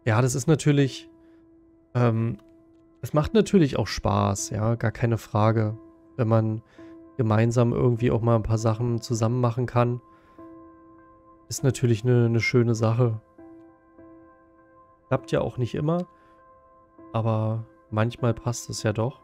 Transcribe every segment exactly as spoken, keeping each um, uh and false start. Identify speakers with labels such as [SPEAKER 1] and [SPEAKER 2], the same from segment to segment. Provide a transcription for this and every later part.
[SPEAKER 1] Ja, das ist natürlich, ähm, es macht natürlich auch Spaß, ja, gar keine Frage, wenn man gemeinsam irgendwie auch mal ein paar Sachen zusammen machen kann. Ist natürlich eine, eine schöne Sache. Klappt ja auch nicht immer, aber manchmal passt es ja doch.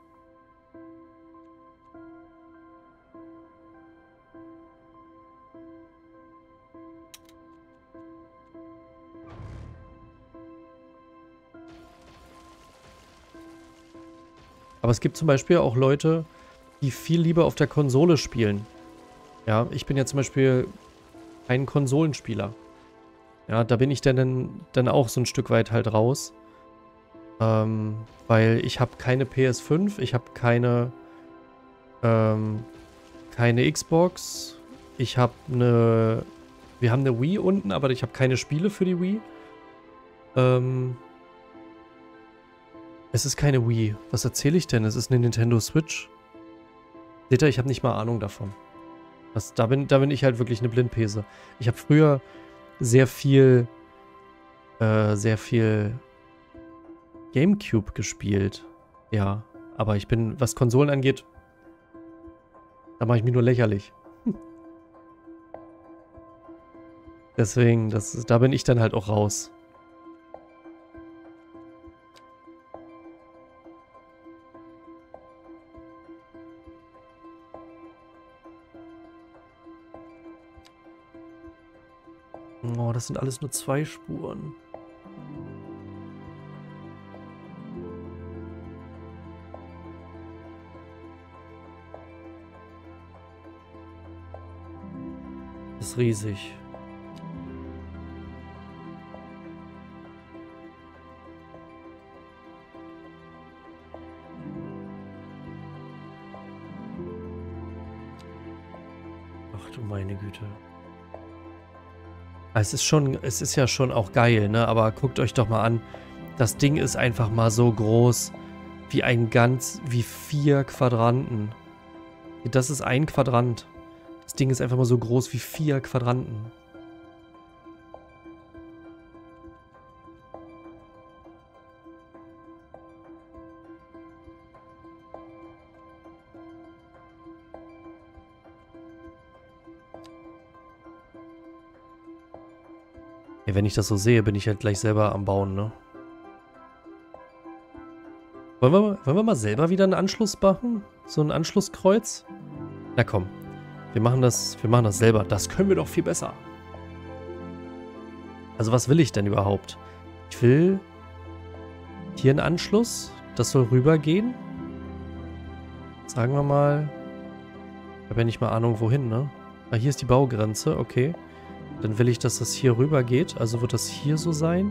[SPEAKER 1] Aber es gibt zum Beispiel auch Leute, die viel lieber auf der Konsole spielen. Ja, ich bin ja zum Beispiel ein Konsolenspieler. Ja, da bin ich dann, dann auch so ein Stück weit halt raus. Ähm, weil ich habe keine P S fünf, ich habe keine, ähm, keine Xbox. Ich habe eine, wir haben eine Wii unten, aber ich habe keine Spiele für die Wii. Ähm, es ist keine Wii. Was erzähle ich denn? Es ist eine Nintendo Switch. Seht ihr, ich habe nicht mal Ahnung davon. Das, da, bin, da bin ich halt wirklich eine Blindpese. Ich habe früher sehr viel, äh, sehr viel GameCube gespielt. Ja, aber ich bin, was Konsolen angeht, da mache ich mich nur lächerlich. Hm. Deswegen, das, da bin ich dann halt auch raus. Oh, das sind alles nur zwei Spuren. Das ist riesig. Ach du meine Güte. Es ist schon, es ist ja schon auch geil, ne? Aber guckt euch doch mal an. Das Ding ist einfach mal so groß wie ein ganz, wie vier Quadranten. Das ist ein Quadrant. Das Ding ist einfach mal so groß wie vier Quadranten. Ja, wenn ich das so sehe, bin ich halt gleich selber am Bauen, ne? Wollen wir, mal, wollen wir mal selber wieder einen Anschluss machen? So ein Anschlusskreuz? Na komm. Wir machen das, wir machen das selber. Das können wir doch viel besser. Also was will ich denn überhaupt? Ich will hier einen Anschluss. Das soll rübergehen. Sagen wir mal. Ich habe ja nicht mal Ahnung wohin, ne? Ah, hier ist die Baugrenze, okay. Dann will ich, dass das hier rüber geht. Also wird das hier so sein.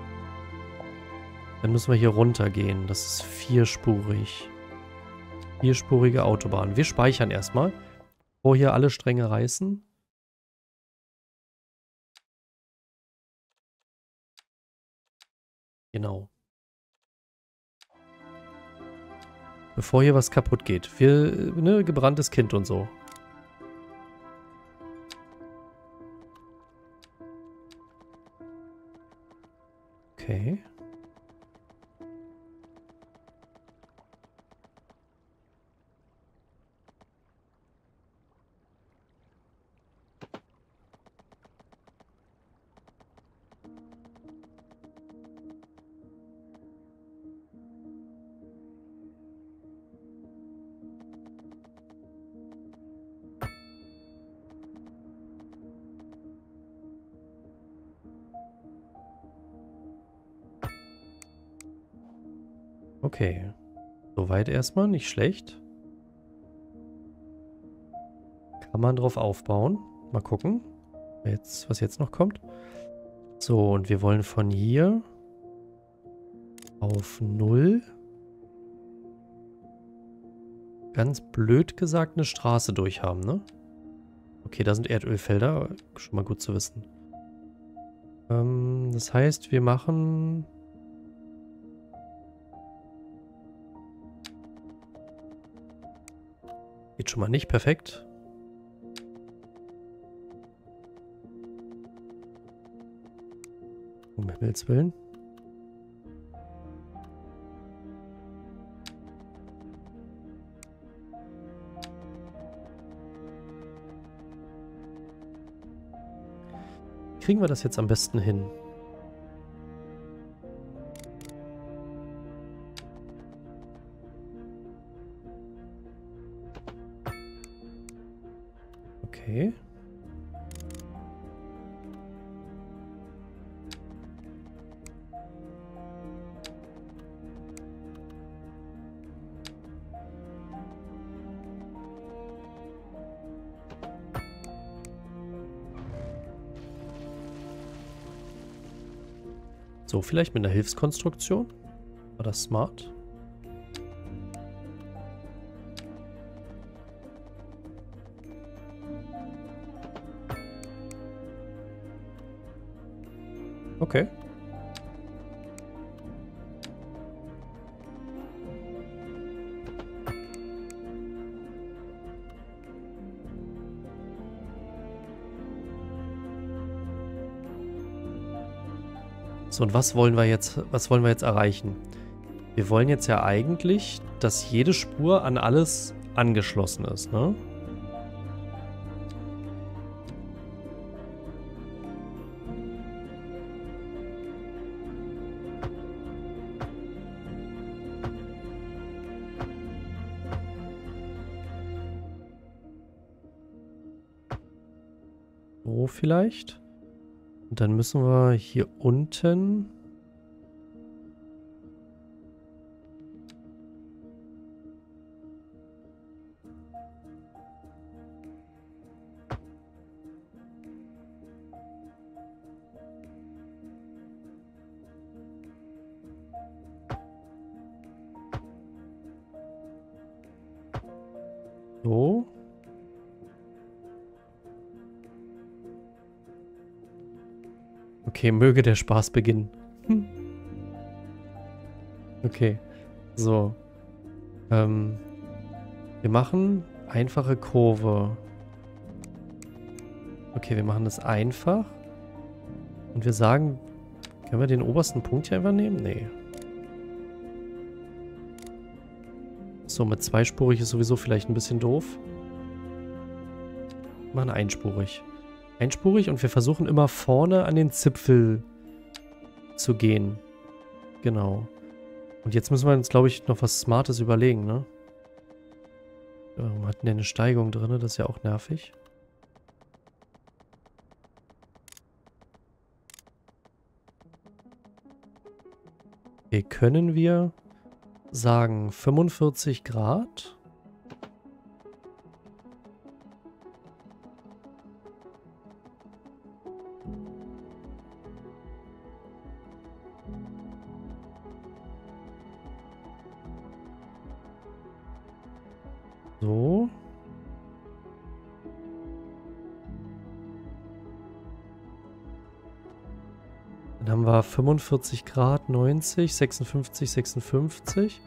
[SPEAKER 1] Dann müssen wir hier runter gehen. Das ist vierspurig. Vierspurige Autobahn. Wir speichern erstmal. Bevor hier alle Stränge reißen. Genau. Bevor hier was kaputt geht. Wir, ne, gebranntes Kind und so. Okay. Okay. Soweit erstmal, nicht schlecht. Kann man drauf aufbauen. Mal gucken, jetzt, was jetzt noch kommt. So, und wir wollen von hier auf null. Ganz blöd gesagt eine Straße durchhaben, ne? Okay, da sind Erdölfelder. Schon mal gut zu wissen. Ähm, das heißt, wir machen... Geht schon mal nicht perfekt. Um Himmels Willen. Kriegen wir das jetzt am besten hin? Okay. So, vielleicht mit einer Hilfskonstruktion? War das smart? Okay. So, und was wollen wir jetzt, was wollen wir jetzt erreichen? Wir wollen jetzt ja eigentlich, dass jede Spur an alles angeschlossen ist, ne? So vielleicht. Und dann müssen wir hier unten... So. Okay, möge der Spaß beginnen. Hm. Okay, so. Ähm, wir machen einfache Kurve. Okay, wir machen das einfach. Und wir sagen, können wir den obersten Punkt hier einfach nehmen? Nee. So, mit zweispurig ist sowieso vielleicht ein bisschen doof. Wir machen einspurig. Einspurig und wir versuchen immer vorne an den Zipfel zu gehen. Genau. Und jetzt müssen wir uns, glaube ich, noch was Smartes überlegen, ne? Ja, wir hatten ja eine Steigung drin, das ist ja auch nervig. Okay, können wir sagen fünfundvierzig Grad? So. Dann haben wir fünfundvierzig Grad, neunzig, sechsundfünfzig, sechsundfünfzig.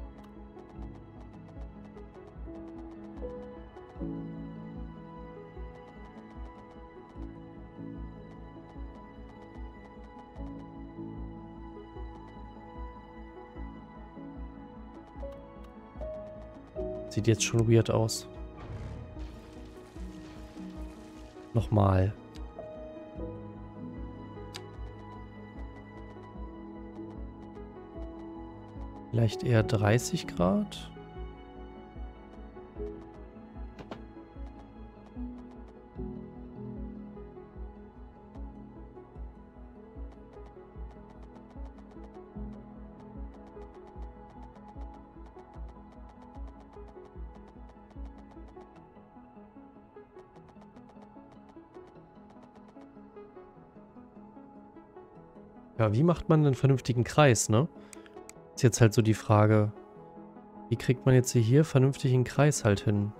[SPEAKER 1] Sieht jetzt schon weird aus. Nochmal. Vielleicht eher dreißig Grad. Ja, wie macht man einen vernünftigen Kreis, ne? Ist jetzt halt so die Frage, wie kriegt man jetzt hier vernünftig einen Kreis halt hin?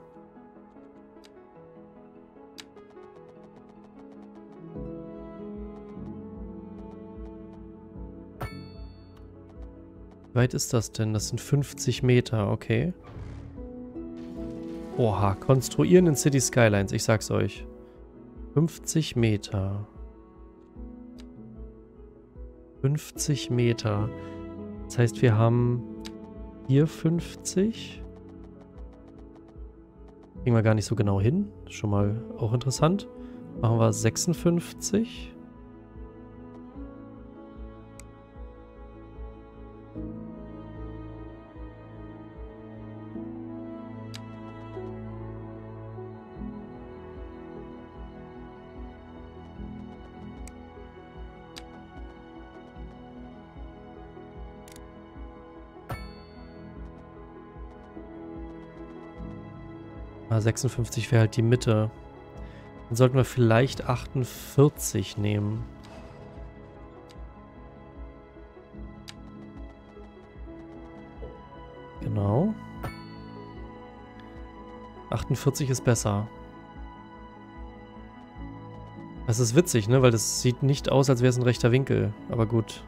[SPEAKER 1] Wie weit ist das denn? Das sind fünfzig Meter, okay. Oha, konstruieren in City Skylines, ich sag's euch. fünfzig Meter. fünfzig Meter. Das heißt, wir haben hier fünfzig. Kriegen wir gar nicht so genau hin. Schon mal auch interessant. Machen wir sechsundfünfzig. Ah, sechsundfünfzig wäre halt die Mitte. Dann sollten wir vielleicht achtundvierzig nehmen. Genau. achtundvierzig ist besser. Das ist witzig, ne? Weil das sieht nicht aus, als wäre es ein rechter Winkel. Aber gut.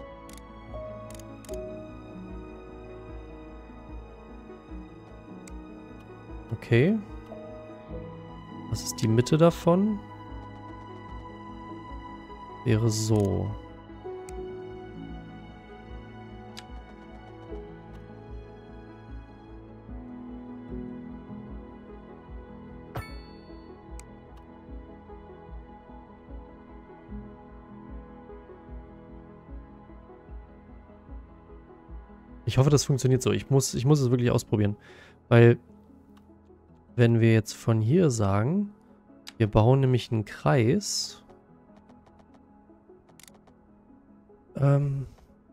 [SPEAKER 1] Okay. Was ist die Mitte davon? Wäre so. Ich hoffe, das funktioniert so. Ich muss, ich muss es wirklich ausprobieren. Weil, wenn wir jetzt von hier sagen, wir bauen nämlich einen Kreis. Ähm,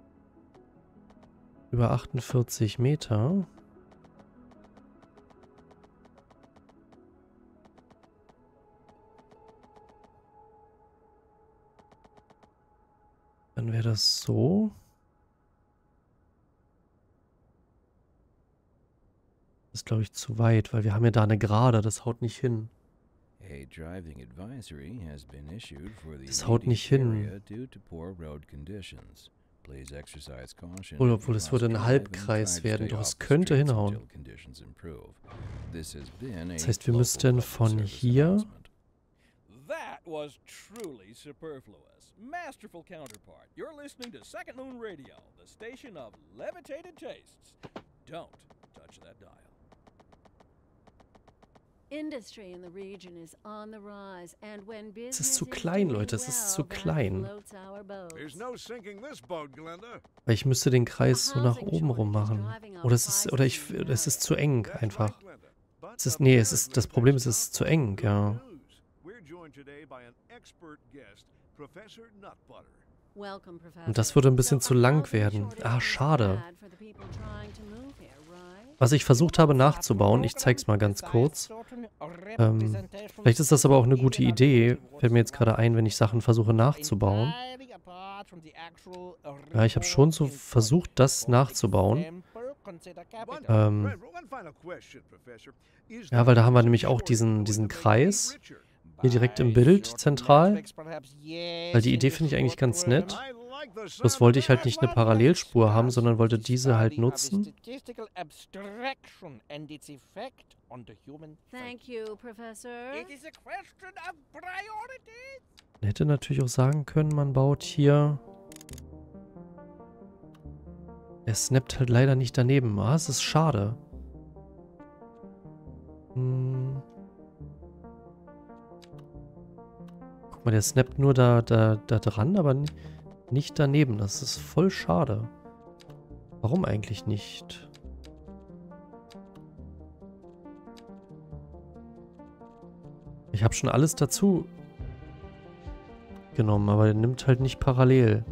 [SPEAKER 1] über achtundvierzig Meter. Dann wäre das so. Das ist, glaube ich, zu weit, weil wir haben ja da eine Gerade, das haut nicht hin. Das haut nicht hin. Obwohl, obwohl es würde ein Halbkreis werden, doch es könnte hinhauen. Das heißt, wir müssten von hier...
[SPEAKER 2] That was truly superfluous. Masterful counterpart. You're listening to Second Moon Radio, the station of levitated tastes. Don't touch that dial.
[SPEAKER 3] Industry in the region is on the rise, and when business
[SPEAKER 1] Es ist zu klein, Leute, es ist zu klein.
[SPEAKER 2] There's no sinking this boat, Glenda.
[SPEAKER 1] Weil ich müsste den Kreis so nach oben rum machen. Oder es ist, oder ich, es ist zu eng einfach. Es ist, nee, es ist, das Problem ist, es ist zu eng, ja. Und das würde ein bisschen zu lang werden. Ah, schade. Was ich versucht habe nachzubauen, ich zeig's mal ganz kurz. Ähm, vielleicht ist das aber auch eine gute Idee. Fällt mir jetzt gerade ein, wenn ich Sachen versuche nachzubauen. Ja, ich habe schon so versucht, das nachzubauen. Ähm, ja, weil da haben wir nämlich auch diesen, diesen Kreis. Hier direkt im Bild, zentral. Weil die Idee finde ich eigentlich ganz nett. Bloß wollte ich halt nicht eine Parallelspur haben, sondern wollte diese halt nutzen. Man hätte natürlich auch sagen können, man baut hier... Er snappt halt leider nicht daneben. Ah, es ist schade. Hm. Guck mal, der snappt nur da, da, da dran, aber nicht daneben. Das ist voll schade. Warum eigentlich nicht? Ich habe schon alles dazu genommen, aber der nimmt halt nicht parallel.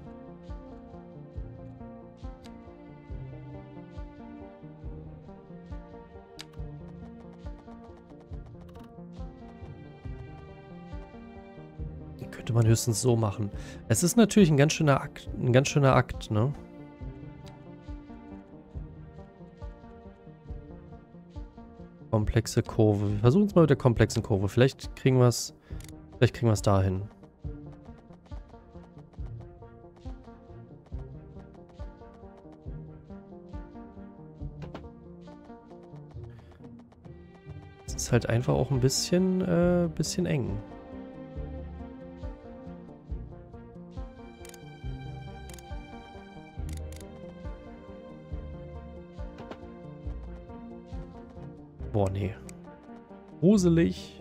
[SPEAKER 1] Könnte man höchstens so machen. Es ist natürlich ein ganz schöner Akt, ein ganz schöner Akt, ne? Komplexe Kurve. Wir versuchen es mal mit der komplexen Kurve. Vielleicht kriegen wir es, vielleicht kriegen wir es dahin. Es ist halt einfach auch ein bisschen, äh, bisschen eng. Boah, nee. Gruselig.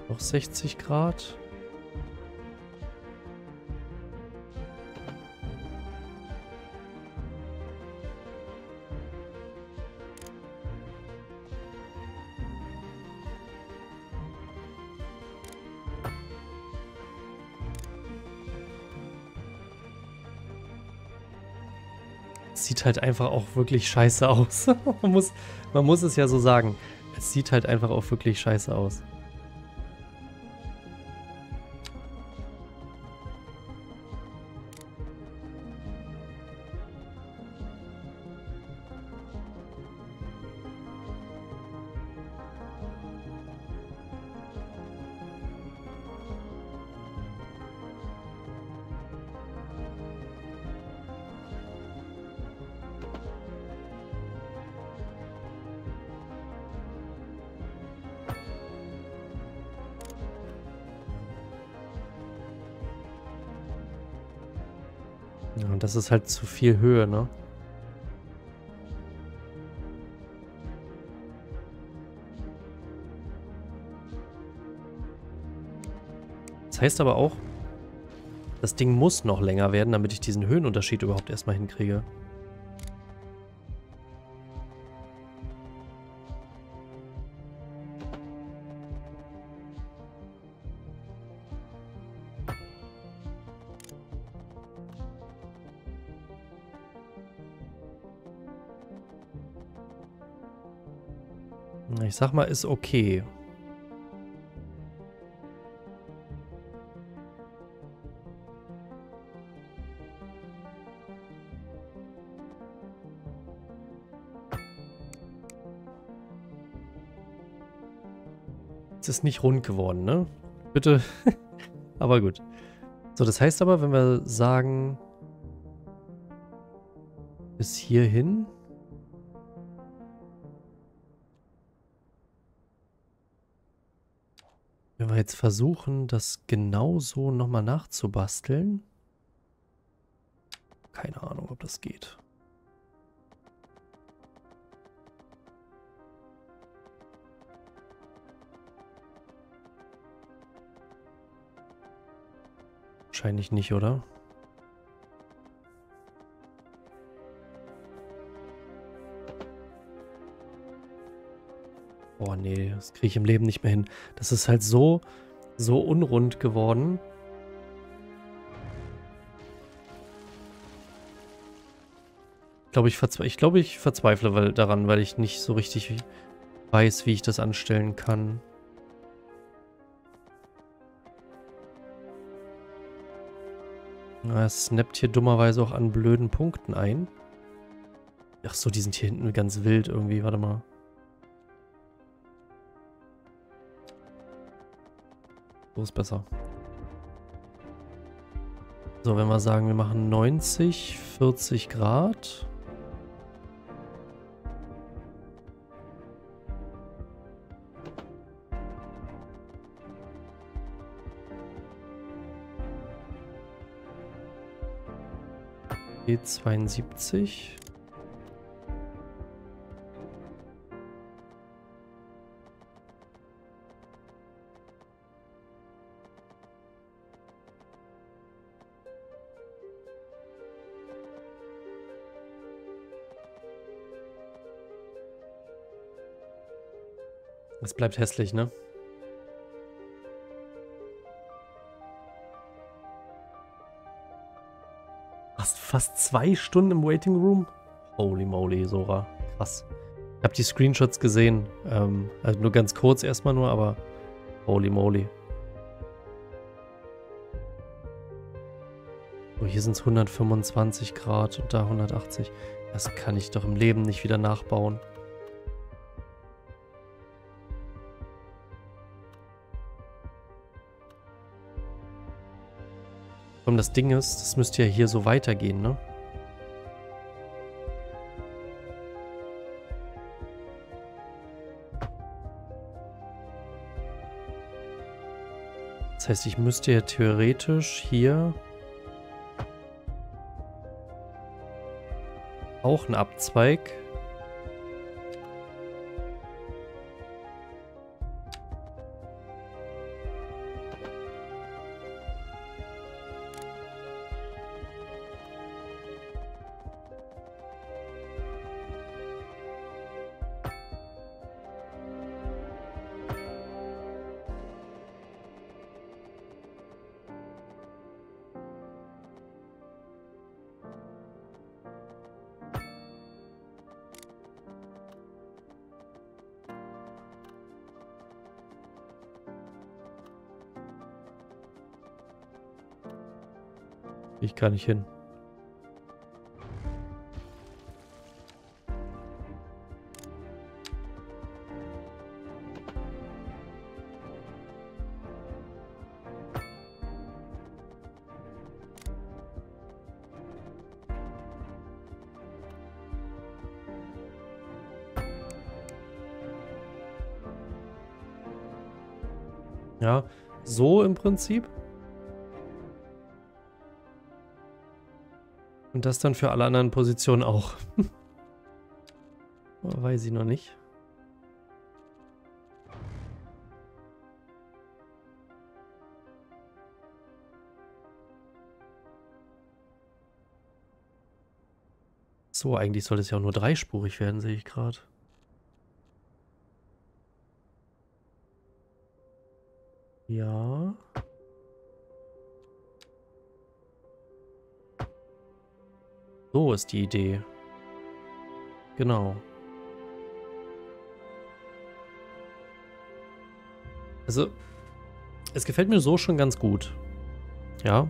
[SPEAKER 1] Noch sechzig Grad. Sieht halt einfach auch wirklich scheiße aus. man, muss, man muss es ja so sagen. Es sieht halt einfach auch wirklich scheiße aus. Ja, und das ist halt zu viel Höhe, ne? Das heißt aber auch, das Ding muss noch länger werden, damit ich diesen Höhenunterschied überhaupt erstmal hinkriege. Ich sag mal, ist okay. Es ist nicht rund geworden, ne? Bitte. Aber gut. So, das heißt aber, wenn wir sagen, bis hierhin. Wenn wir jetzt versuchen, das genauso nochmal nachzubasteln. Keine Ahnung, ob das geht. Wahrscheinlich nicht, oder? Oh nee, das kriege ich im Leben nicht mehr hin. Das ist halt so, so unrund geworden. Ich glaube, ich, verzwe ich, glaub, ich verzweifle weil, daran, weil ich nicht so richtig weiß, wie ich das anstellen kann. Na, es snappt hier dummerweise auch an blöden Punkten ein. Ach so, die sind hier hinten ganz wild irgendwie. Warte mal. So ist besser. So, wenn wir sagen, wir machen neunzig, vierzig Grad. E zweiundsiebzig. Es bleibt hässlich, ne? Fast, fast zwei Stunden im Waiting Room? Holy moly, Sora. Krass. Ich habe die Screenshots gesehen. Ähm, also nur ganz kurz erstmal nur, aber holy moly. So, hier sind es hundertfünfundzwanzig Grad und da hundertachtzig. Das kann ich doch im Leben nicht wieder nachbauen. Und das Ding ist, das müsste ja hier so weitergehen, ne? Das heißt, ich müsste ja theoretisch hier auch einen Abzweig. Ich kann nicht hin. Ja, so im Prinzip. Und das dann für alle anderen Positionen auch. Weiß ich noch nicht. So, eigentlich soll es ja auch nur dreispurig werden, sehe ich gerade. Ja. So ist die Idee. Genau. Also, es gefällt mir so schon ganz gut. Ja.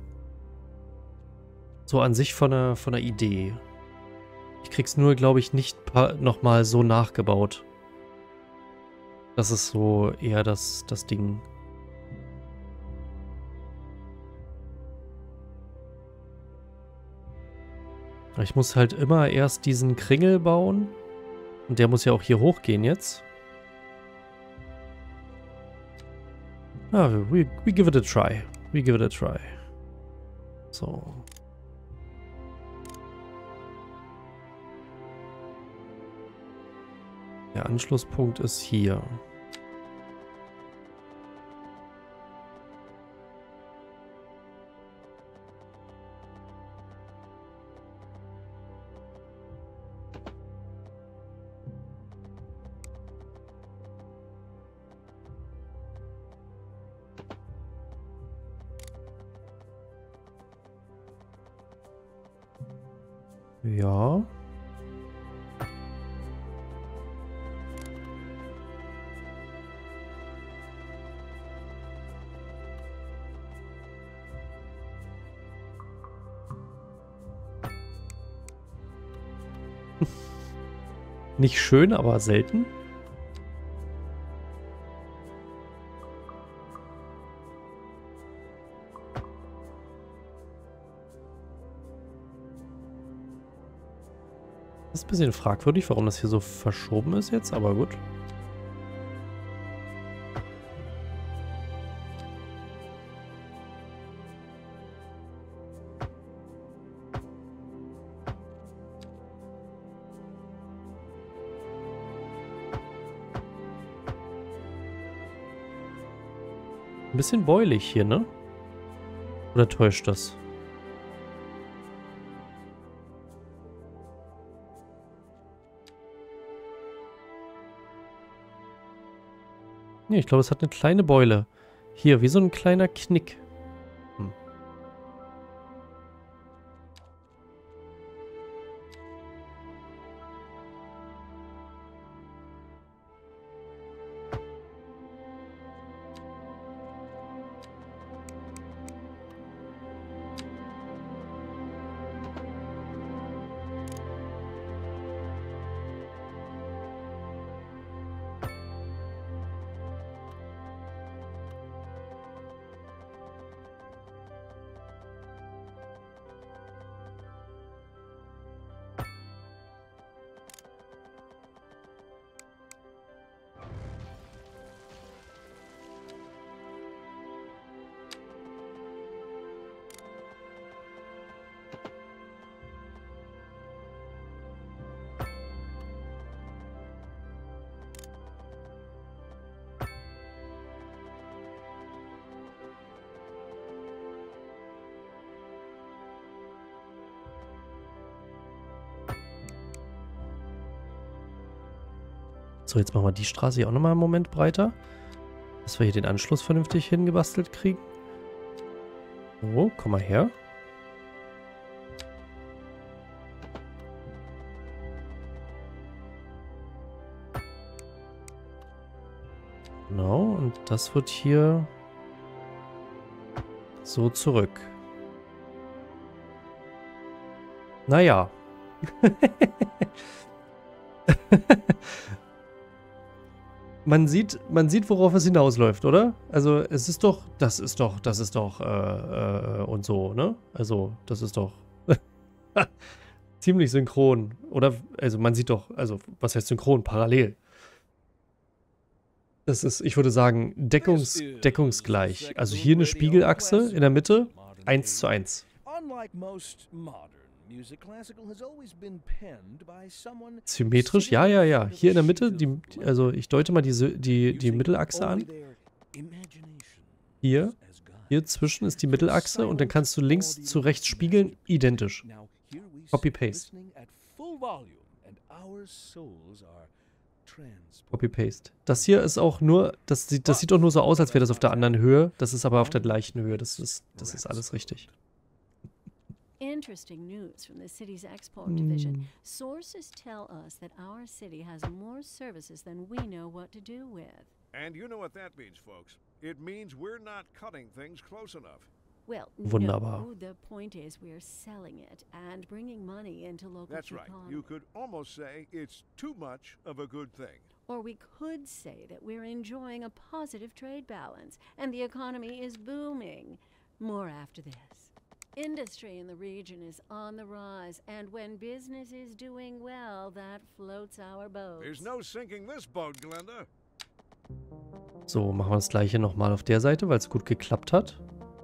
[SPEAKER 1] So an sich von der, von der Idee. Ich krieg's nur, glaube ich, nicht nochmal so nachgebaut. Das ist so eher das, das Ding. Ich muss halt immer erst diesen Kringel bauen. Und der muss ja auch hier hochgehen jetzt. Ah, we, we give it a try. We give it a try. So. Der Anschlusspunkt ist hier. Ja. Nicht schön, aber selten. Das ist ein bisschen fragwürdig, warum das hier so verschoben ist jetzt, aber gut. Ein bisschen beulig hier, ne? Oder täuscht das? Nee, ich glaube, es hat eine kleine Beule. Hier, wie so ein kleiner Knick. Hm. So, jetzt machen wir die Straße hier auch nochmal einen Moment breiter. Dass wir hier den Anschluss vernünftig hingebastelt kriegen. So, komm mal her. Genau, und das wird hier so zurück. Naja. Man sieht, man sieht, worauf es hinausläuft, oder? Also, es ist doch, das ist doch, das ist doch, äh, äh, und so, ne? Also, das ist doch ziemlich synchron. Oder, also, man sieht doch, also, was heißt synchron? Parallel. Das ist, ich würde sagen, deckungs, deckungsgleich. Also, hier eine Spiegelachse in der Mitte, eins zu eins. Symmetrisch, ja, ja, ja. Hier in der Mitte, die, also ich deute mal diese, die, die Mittelachse an. Hier, hier zwischen ist die Mittelachse und dann kannst du links zu rechts spiegeln, identisch. Copy-Paste. Copy-Paste. Das hier ist auch nur, das sieht, das sieht doch nur so aus, als wäre das auf der anderen Höhe. Das ist aber auf der gleichen Höhe. Das ist, das ist alles richtig.
[SPEAKER 3] Interesting news from the city's export division. Sources tell us that our city has more services than we know what to do with.
[SPEAKER 4] And you know what that means, folks. It means we're not cutting things close enough.
[SPEAKER 3] Well,
[SPEAKER 1] Wunderbar.
[SPEAKER 3] no, the point is we're selling it and bringing money into local
[SPEAKER 4] That's right.
[SPEAKER 3] economy.
[SPEAKER 4] You could almost say it's too much of a good thing.
[SPEAKER 3] Or we could say that we're enjoying a positive trade balance and the economy is booming. More after this. Industry in the region is on the rise, and when business is doing well, that floats our boat.
[SPEAKER 4] There's no sinking this boat, Glenda.
[SPEAKER 1] So, machen wir das gleiche nochmal auf der Seite, weil es gut geklappt hat.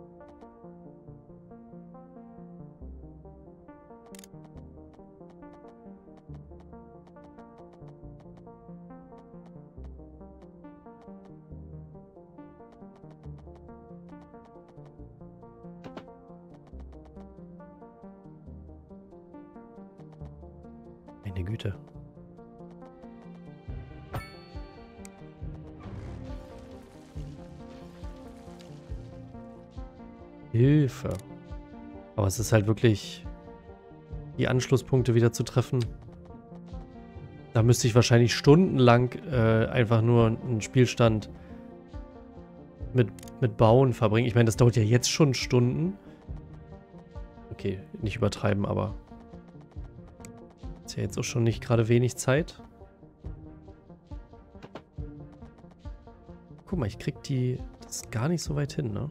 [SPEAKER 1] Meine Güte. Hilfe. Aber es ist halt wirklich, die Anschlusspunkte wieder zu treffen. Da müsste ich wahrscheinlich stundenlang äh, einfach nur einen Spielstand mit, mit Bauen verbringen. Ich meine, das dauert ja jetzt schon Stunden. Okay, nicht übertreiben, aber ist ja jetzt auch schon nicht gerade wenig Zeit. Guck mal, ich krieg die, das ist gar nicht so weit hin, ne?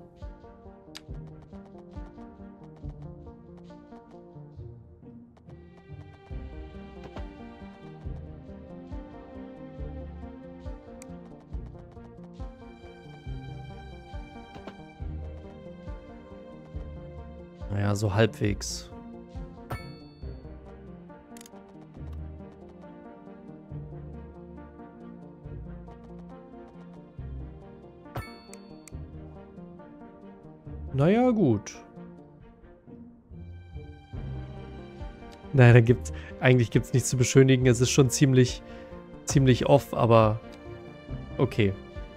[SPEAKER 1] Naja, so halbwegs. Naja, gut. Naja, da gibt's, eigentlich gibt es nichts zu beschönigen. Es ist schon ziemlich, ziemlich off, aber okay.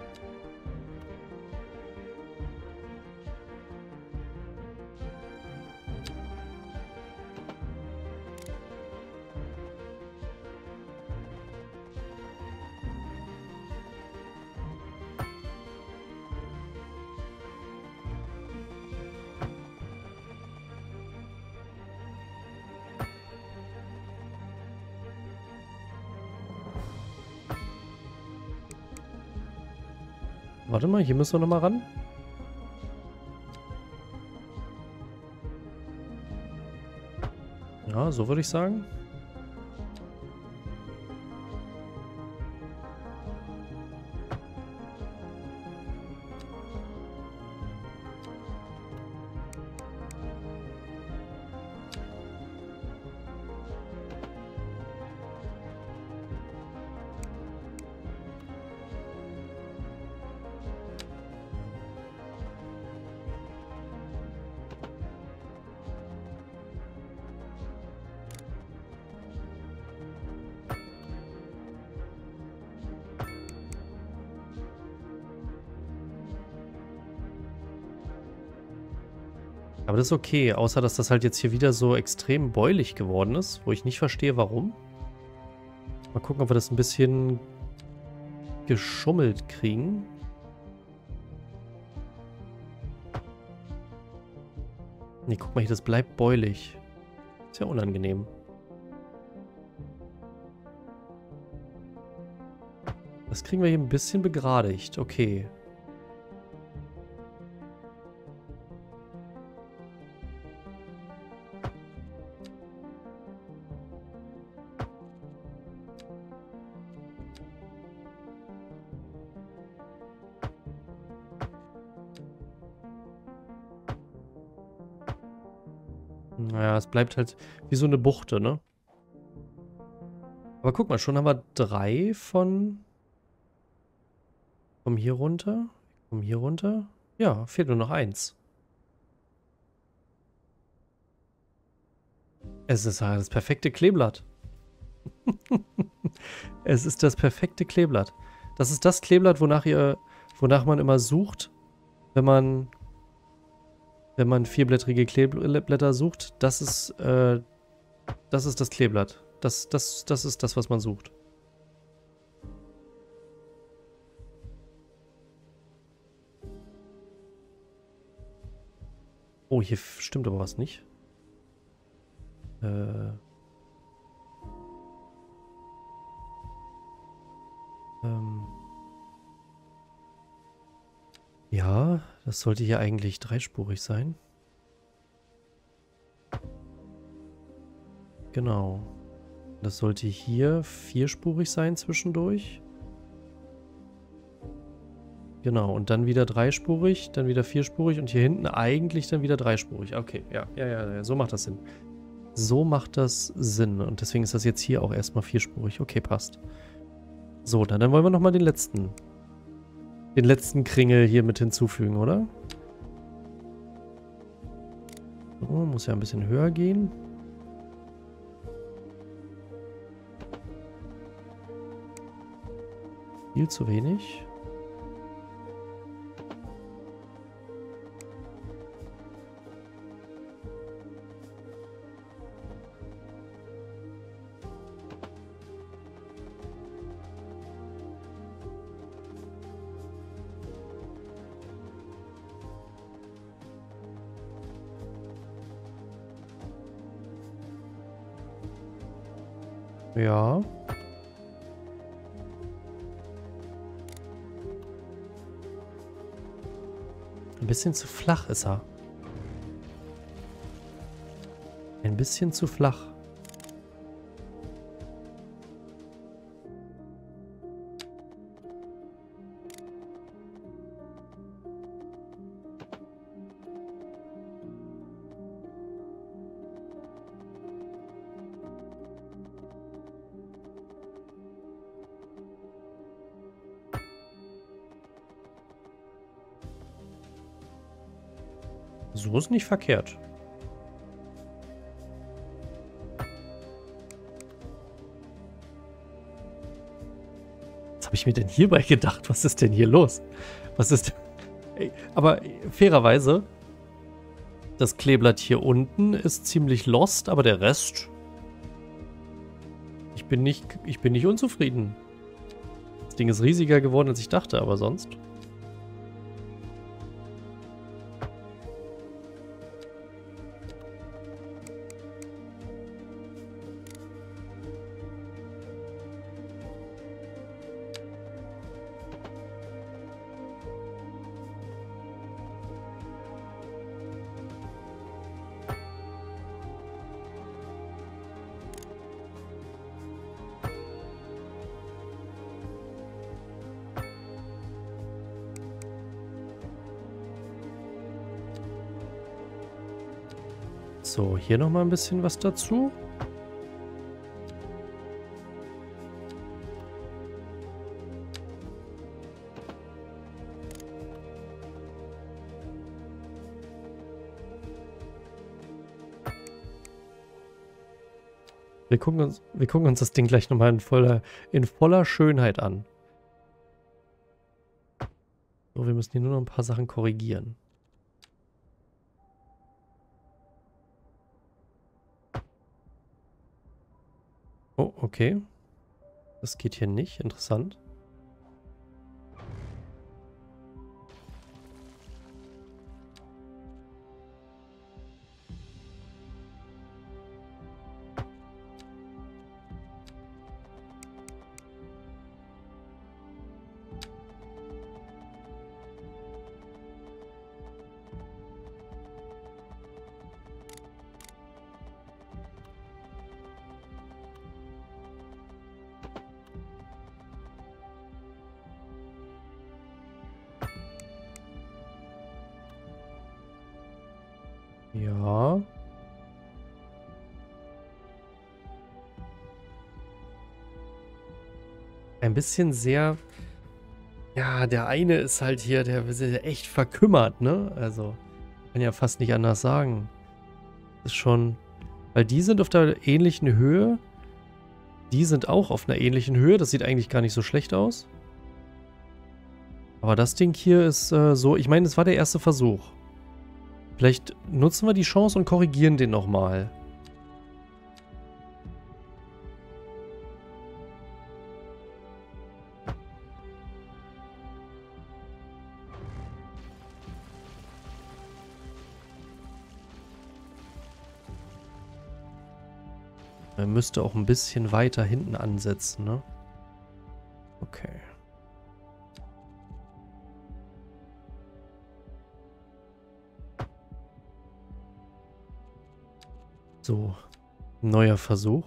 [SPEAKER 1] Warte mal, hier müssen wir nochmal ran. Ja, so würde ich sagen. Aber das ist okay, außer dass das halt jetzt hier wieder so extrem bäulig geworden ist, wo ich nicht verstehe, warum. Mal gucken, ob wir das ein bisschen geschummelt kriegen. Nee, guck mal hier, das bleibt bäulig. Ist ja unangenehm. Das kriegen wir hier ein bisschen begradigt. Okay. Naja, es bleibt halt wie so eine Buchte, ne? Aber guck mal, schon haben wir drei von... Komm hier runter. Komm hier runter. Ja, fehlt nur noch eins. Es ist ja das perfekte Kleeblatt. Es ist das perfekte Kleeblatt. Das ist das Kleeblatt, wonach ihr, wonach man immer sucht, wenn man, wenn man vierblättrige Kleeblätter sucht. Das ist, äh, das ist das Kleeblatt. Das, das, das ist das, was man sucht. Oh, hier stimmt aber was nicht. Äh. Ähm. Ja, das sollte hier eigentlich dreispurig sein. Genau. Das sollte hier vierspurig sein zwischendurch. Genau, und dann wieder dreispurig, dann wieder vierspurig und hier hinten eigentlich dann wieder dreispurig. Okay, ja, ja, ja, ja, so macht das Sinn. So macht das Sinn und deswegen ist das jetzt hier auch erstmal vierspurig. Okay, passt. So, dann, dann wollen wir nochmal den letzten, den letzten Kringel hier mit hinzufügen, oder? So, muss ja ein bisschen höher gehen. Viel zu wenig. Ja. Ein bisschen zu flach ist er. Ein bisschen zu flach. So ist nicht verkehrt. Was habe ich mir denn hierbei gedacht? Was ist denn hier los? Was ist... Ey, aber fairerweise, das Kleeblatt hier unten ist ziemlich lost, aber der Rest... Ich bin nicht, ich bin nicht unzufrieden. Das Ding ist riesiger geworden, als ich dachte, aber sonst... So, hier nochmal ein bisschen was dazu. Wir gucken uns, wir gucken uns das Ding gleich nochmal in voller, in voller Schönheit an. So, wir müssen hier nur noch ein paar Sachen korrigieren. Oh, okay. Das geht hier nicht. Interessant. Ja. Ein bisschen sehr... Ja, der eine ist halt hier, der ist ja echt verkümmert, ne? Also, kann ja fast nicht anders sagen. Das ist schon... Weil die sind auf der ähnlichen Höhe. Die sind auch auf einer ähnlichen Höhe. Das sieht eigentlich gar nicht so schlecht aus. Aber das Ding hier ist äh, so... Ich meine, das war der erste Versuch. Vielleicht nutzen wir die Chance und korrigieren den nochmal. Er müsste auch ein bisschen weiter hinten ansetzen, ne? Okay. So, neuer Versuch.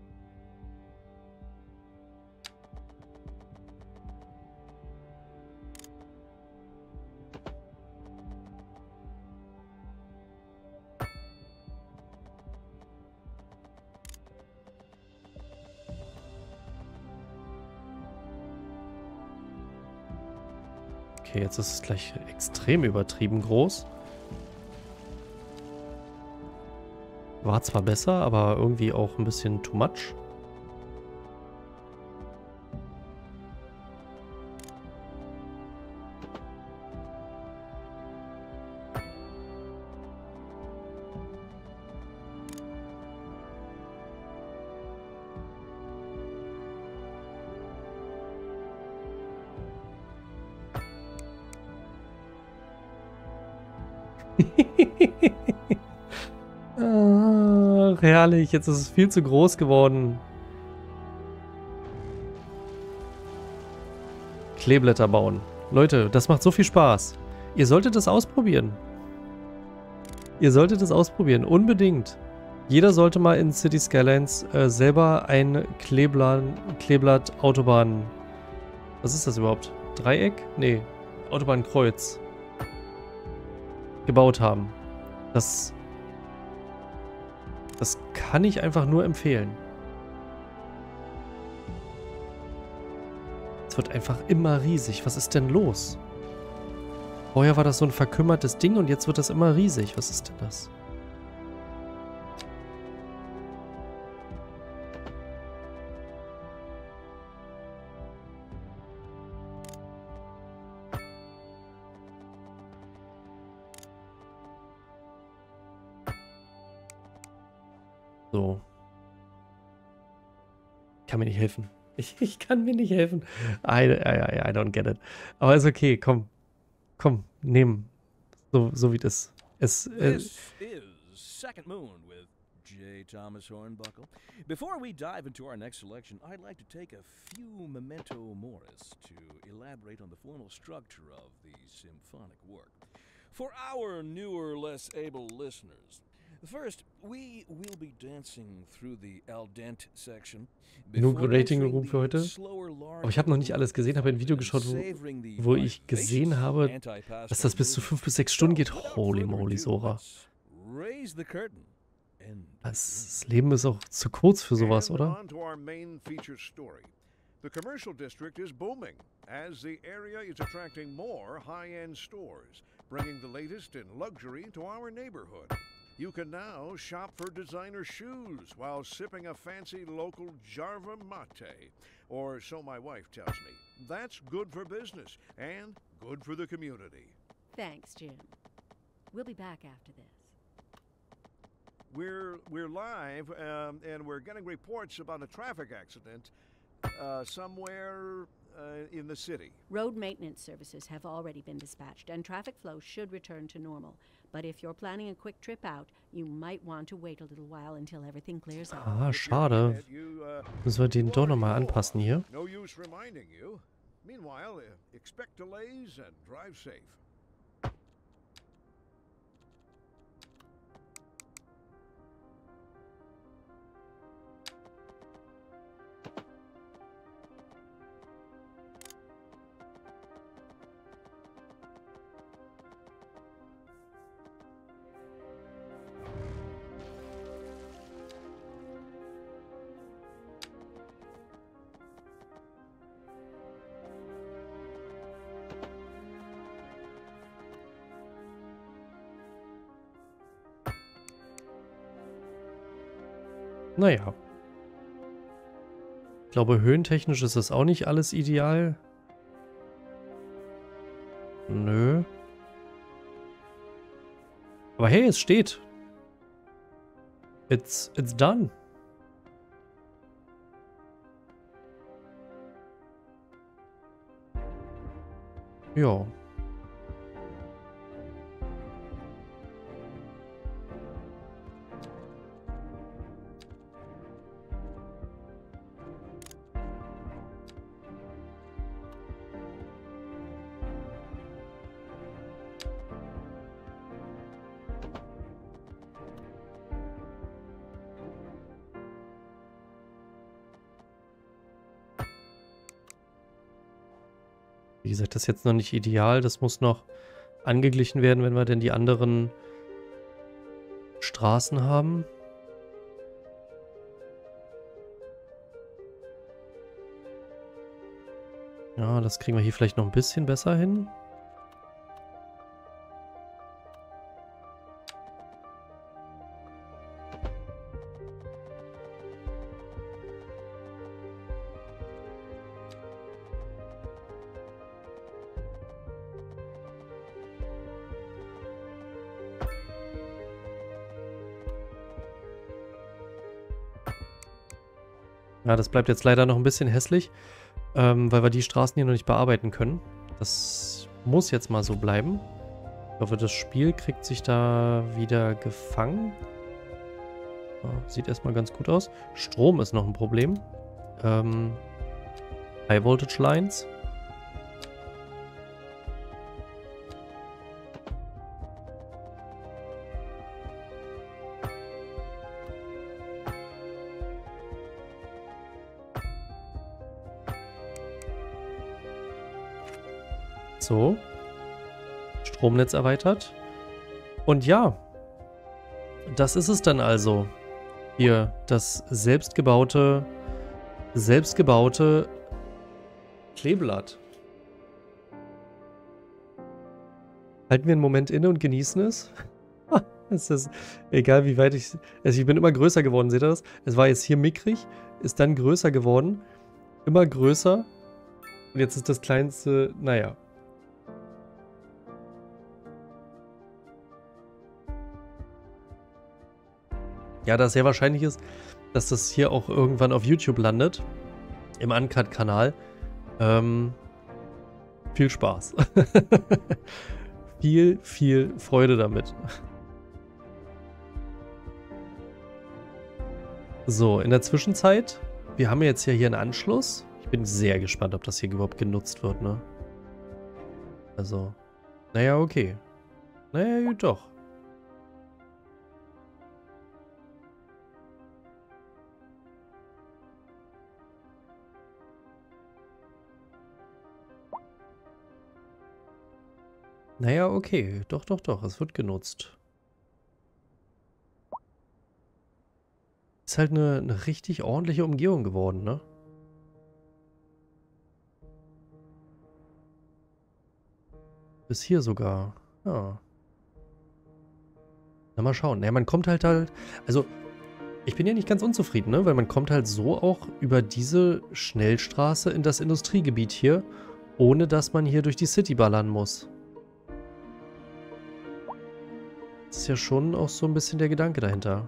[SPEAKER 1] Okay, jetzt ist es gleich extrem übertrieben groß. War zwar besser, aber irgendwie auch ein bisschen too much. Ach, herrlich, jetzt ist es viel zu groß geworden. Kleeblätter bauen. Leute, das macht so viel Spaß. Ihr solltet es ausprobieren. Ihr solltet es ausprobieren, unbedingt. Jeder sollte mal in City Skylines äh, selber ein Kleeblatt, Kleeblatt Autobahn... Was ist das überhaupt? Dreieck? Nee, Autobahnkreuz gebaut haben. Das... Das kann ich einfach nur empfehlen. Es wird einfach immer riesig. Was ist denn los? Vorher war das so ein verkümmertes Ding und jetzt wird das immer riesig. Was ist denn das? So. Ich kann mir nicht helfen. Ich, ich kann mir nicht helfen. I, I, I don't get it. Aber ist okay, komm. Komm, nehmen. So, so wie das es. Äh,
[SPEAKER 2] This is Second Moon with J. Thomas Hornbuckle. Before we dive into our next selection, I'd like to take a few memento moris to elaborate on the formal structure of the symphonic work. For our newer, less able listeners, first, we will be dancing through the al dente section.
[SPEAKER 1] Genug Rating-Ruhm für heute. Aber ich habe noch nicht alles gesehen, habe ein Video geschaut, wo, wo ich gesehen habe, dass das bis zu fünf bis sechs Stunden geht. Holy moly, Sora. Das Leben ist auch zu kurz für sowas, oder?
[SPEAKER 4] The commercial district is booming as the area is attracting more high-end stores, bringing the latest in luxury to our neighborhood. You can now shop for designer shoes while sipping a fancy local Jarva mate, or so my wife tells me. That's good for business and good for the community.
[SPEAKER 3] Thanks, Jim. We'll be back after this.
[SPEAKER 4] We're we're live, um, and we're getting reports about a traffic accident uh, somewhere uh, in the city.
[SPEAKER 3] Road maintenance services have already been dispatched, and traffic flow should return to normal. But if you're planning a quick trip out, you might want to wait a little while until everything clears up.
[SPEAKER 1] Ah, schade. Müssen wir den doch nochmal anpassen hier.
[SPEAKER 4] No use reminding you. Meanwhile, uh, expect delays and drive safe.
[SPEAKER 1] Naja. Ich glaube, höhentechnisch ist das auch nicht alles ideal. Nö. Aber hey, es steht. It's, it's done. Ja. Wie gesagt, das ist jetzt noch nicht ideal. Das muss noch angeglichen werden, wenn wir denn die anderen Straßen haben. Ja, das kriegen wir hier vielleicht noch ein bisschen besser hin. Ja, das bleibt jetzt leider noch ein bisschen hässlich, ähm, weil wir die Straßen hier noch nicht bearbeiten können. Das muss jetzt mal so bleiben. Ich hoffe, das Spiel kriegt sich da wieder gefangen. Ja, sieht erstmal ganz gut aus. Strom ist noch ein Problem. Ähm, High Voltage Lines. So. Stromnetz erweitert. Und ja, das ist es dann also. Hier, das selbstgebaute, selbstgebaute Kleeblatt. Halten wir einen Moment inne und genießen es. Es ist egal, wie weit ich... Also ich bin immer größer geworden, seht ihr das? Es war jetzt hier mickrig, ist dann größer geworden. Immer größer. Und jetzt ist das kleinste, naja. Ja, da es sehr wahrscheinlich ist, dass das hier auch irgendwann auf YouTube landet. Im Uncut-Kanal. Ähm, viel Spaß. viel, viel Freude damit. So, in der Zwischenzeit, wir haben jetzt ja hier einen Anschluss. Ich bin sehr gespannt, ob das hier überhaupt genutzt wird, ne? Also, naja, okay. Naja, gut, doch. Naja, okay. Doch, doch, doch. Es wird genutzt. Ist halt eine, eine richtig ordentliche Umgehung geworden, ne? Bis hier sogar. Ja. Na, mal schauen. Naja, man kommt halt halt... Also, ich bin ja nicht ganz unzufrieden, ne? Weil man kommt halt so auch über diese Schnellstraße in das Industriegebiet hier, ohne dass man hier durch die City ballern muss. Das ist ja schon auch so ein bisschen der Gedanke dahinter.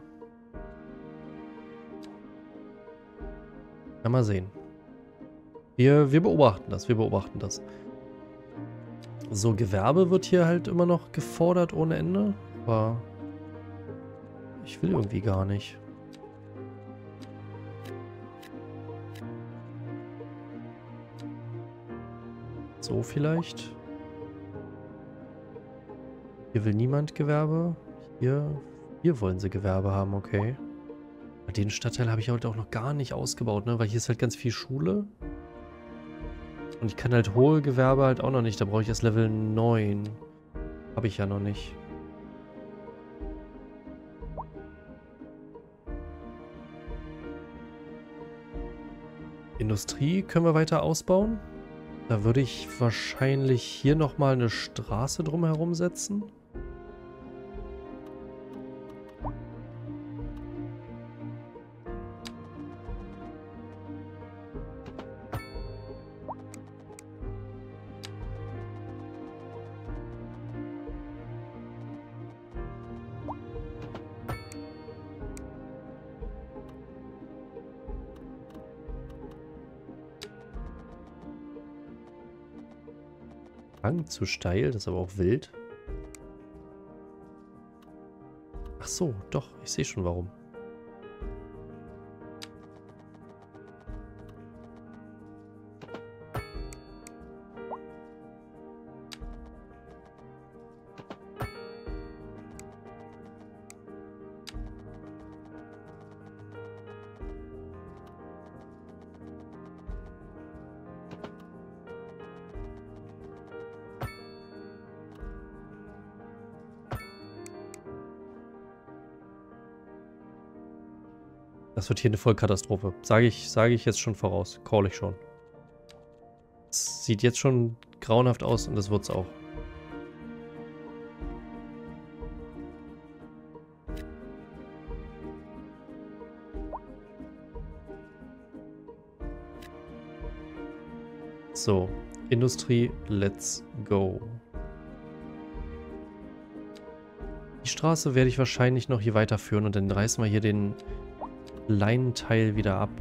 [SPEAKER 1] Ja, mal sehen. Wir, wir beobachten das, wir beobachten das. So, Gewerbe wird hier halt immer noch gefordert ohne Ende. Aber ich will irgendwie gar nicht. So vielleicht. Hier will niemand Gewerbe. Hier, hier wollen sie Gewerbe haben, okay. Den Stadtteil habe ich halt auch noch gar nicht ausgebaut, ne? Weil hier ist halt ganz viel Schule. Und ich kann halt hohe Gewerbe halt auch noch nicht. Da brauche ich erst Level neun. Habe ich ja noch nicht. Industrie können wir weiter ausbauen. Da würde ich wahrscheinlich hier nochmal eine Straße drumherum setzen. Hang zu steil, das ist aber auch wild. Ach so, doch, ich sehe schon warum. Das wird hier eine Vollkatastrophe. Sage ich, sage ich jetzt schon voraus. Call ich schon. Es sieht jetzt schon grauenhaft aus und das wird's auch. So, Industrie, let's go. Die Straße werde ich wahrscheinlich noch hier weiterführen und dann reißen wir hier den Leinenteil wieder ab.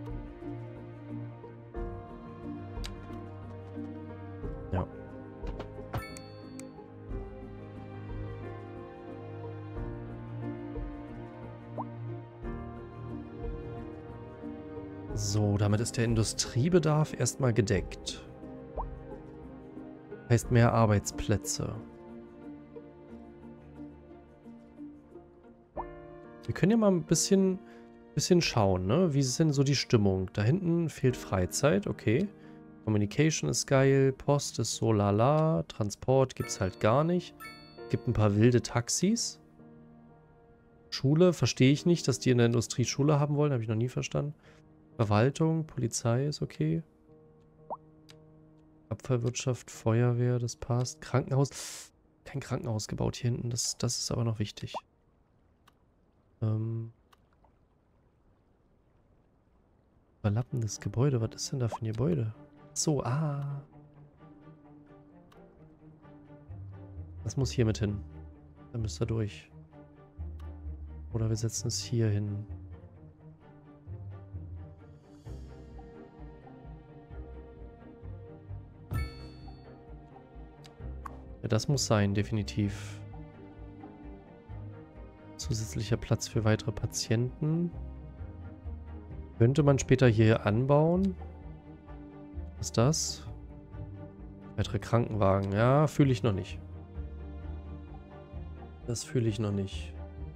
[SPEAKER 1] Ja. So, damit ist der Industriebedarf erstmal gedeckt. Heißt mehr Arbeitsplätze. Wir können ja mal ein bisschen, bisschen schauen, ne? Wie ist denn so die Stimmung? Da hinten fehlt Freizeit, okay. Communication ist geil, Post ist so lala, Transport gibt es halt gar nicht. Gibt ein paar wilde Taxis. Schule, verstehe ich nicht, dass die in der Industrie Schule haben wollen, habe ich noch nie verstanden. Verwaltung, Polizei ist okay. Abfallwirtschaft, Feuerwehr, das passt. Krankenhaus, kein Krankenhaus gebaut hier hinten, das, das ist aber noch wichtig. Ähm... Überlappendes Gebäude. Was ist denn da für ein Gebäude? So, ah. Das muss hier mit hin. Da müsst ihr durch. Oder wir setzen es hier hin. Ja, das muss sein, definitiv. Zusätzlicher Platz für weitere Patienten. Könnte man später hier anbauen? Was ist das? Weitere Krankenwagen. Ja, fühle ich noch nicht. Das fühle ich noch nicht.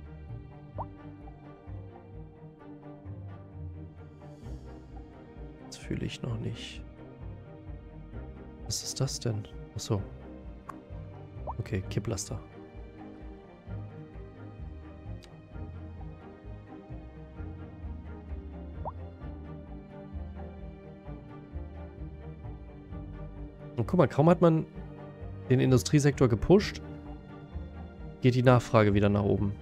[SPEAKER 1] Das fühle ich noch nicht. Was ist das denn? Achso. Okay, Kipplaster. Und guck mal, kaum hat man den Industriesektor gepusht, geht die Nachfrage wieder nach oben.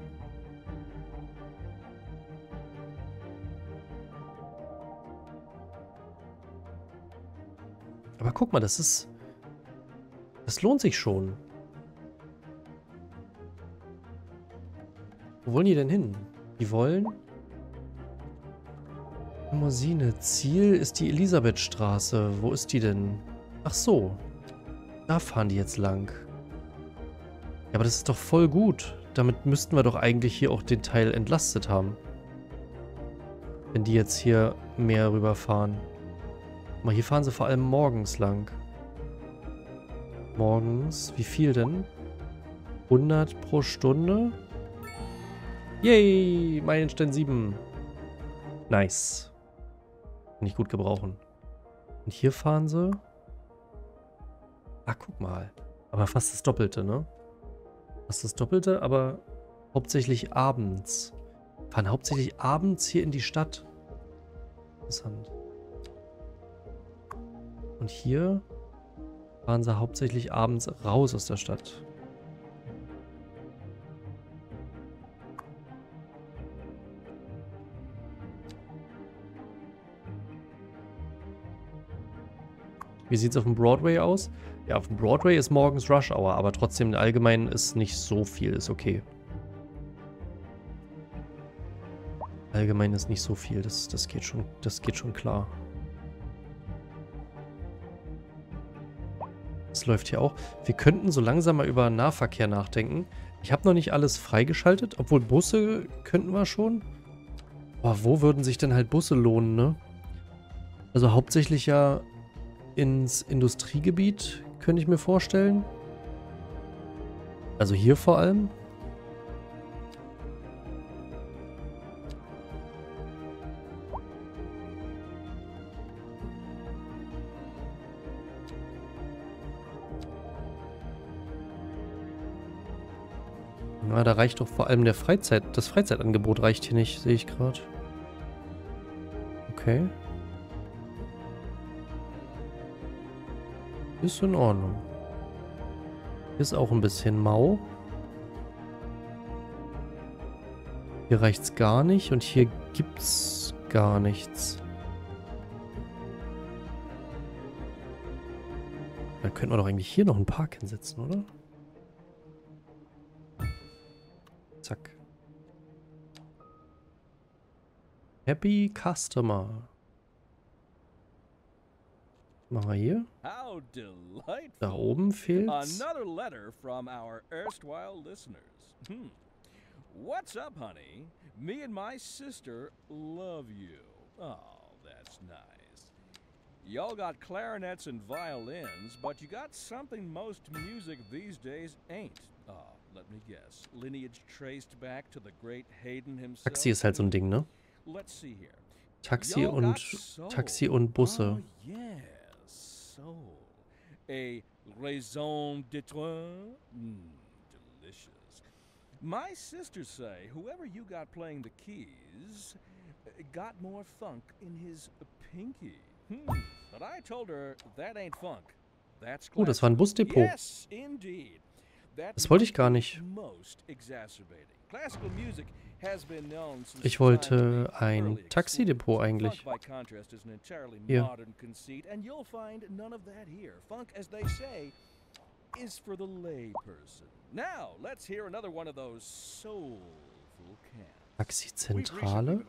[SPEAKER 1] Aber guck mal, das ist... Das lohnt sich schon. Wo wollen die denn hin? Die wollen... Limousine. Ziel ist die Elisabethstraße. Wo ist die denn? Ach so. Da fahren die jetzt lang. Ja, aber das ist doch voll gut. Damit müssten wir doch eigentlich hier auch den Teil entlastet haben. Wenn die jetzt hier mehr rüberfahren. Guck mal, hier fahren sie vor allem morgens lang. Morgens. Wie viel denn? hundert pro Stunde? Yay! Meilenstein sieben. Nice. Kann ich gut gebrauchen. Und hier fahren sie... Ah, guck mal. Aber fast das Doppelte, ne? Fast das Doppelte, aber hauptsächlich abends. Fahren hauptsächlich abends hier in die Stadt. Interessant. Und hier fahren sie hauptsächlich abends raus aus der Stadt. Wie sieht es auf dem Broadway aus? Ja, auf dem Broadway ist morgens Rush Hour, aber trotzdem allgemein ist nicht so viel, ist okay. Allgemein ist nicht so viel, das, das geht schon, das geht schon klar. Das läuft hier auch. Wir könnten so langsam mal über Nahverkehr nachdenken. Ich habe noch nicht alles freigeschaltet, obwohl Busse könnten wir schon. Aber wo würden sich denn halt Busse lohnen, ne? Also hauptsächlich ja ins Industriegebiet, könnte ich mir vorstellen. Also hier vor allem. Na, da reicht doch vor allem der Freizeit. Das Freizeitangebot reicht hier nicht, sehe ich gerade. Okay. Ist in Ordnung. Ist auch ein bisschen mau. Hier reicht's gar nicht und hier gibt's gar nichts. Da könnten wir doch eigentlich hier noch einen Park hinsetzen, oder? Zack. Happy Customer. Machen wir hier.
[SPEAKER 2] How delightful.
[SPEAKER 1] Da oben fehlt's.
[SPEAKER 2] Another letter from our erstwhile listeners. Hmm. What's up, honey? Me and my sister love you. Oh, that's nice. Y'all got clarinets and violins, but you got something most music these days ain't. Oh, let me guess. Lineage traced back to the great Haydn himself.
[SPEAKER 1] Taxi ist halt so ein Ding, ne?
[SPEAKER 2] Let's see here.
[SPEAKER 1] Taxi
[SPEAKER 2] Y'all
[SPEAKER 1] und
[SPEAKER 2] got soul.
[SPEAKER 1] Taxi und Busse.
[SPEAKER 2] Oh, yes, soul. A raison d'être? Mm, delicious. My sisters say whoever you got playing the keys uh, got more funk in his pinky. Hmm. But I told her that ain't funk. That's
[SPEAKER 1] Oh, das war ein Busdepot.
[SPEAKER 2] Yes, indeed. That
[SPEAKER 1] Das wollte ich gar nicht.
[SPEAKER 2] most exacerbating. Classical music has been known since
[SPEAKER 1] Ich wollte
[SPEAKER 2] time to be
[SPEAKER 1] ein
[SPEAKER 2] early
[SPEAKER 1] Taxidepot
[SPEAKER 2] explored.
[SPEAKER 1] eigentlich.
[SPEAKER 2] Funk, by contrast, is an entirely
[SPEAKER 1] Hier.
[SPEAKER 2] modern conceit, and you'll find none of that here. Funk, as they say, is for the lay person. Now, let's hear another one of those soulful cans.
[SPEAKER 1] Taxizentrale.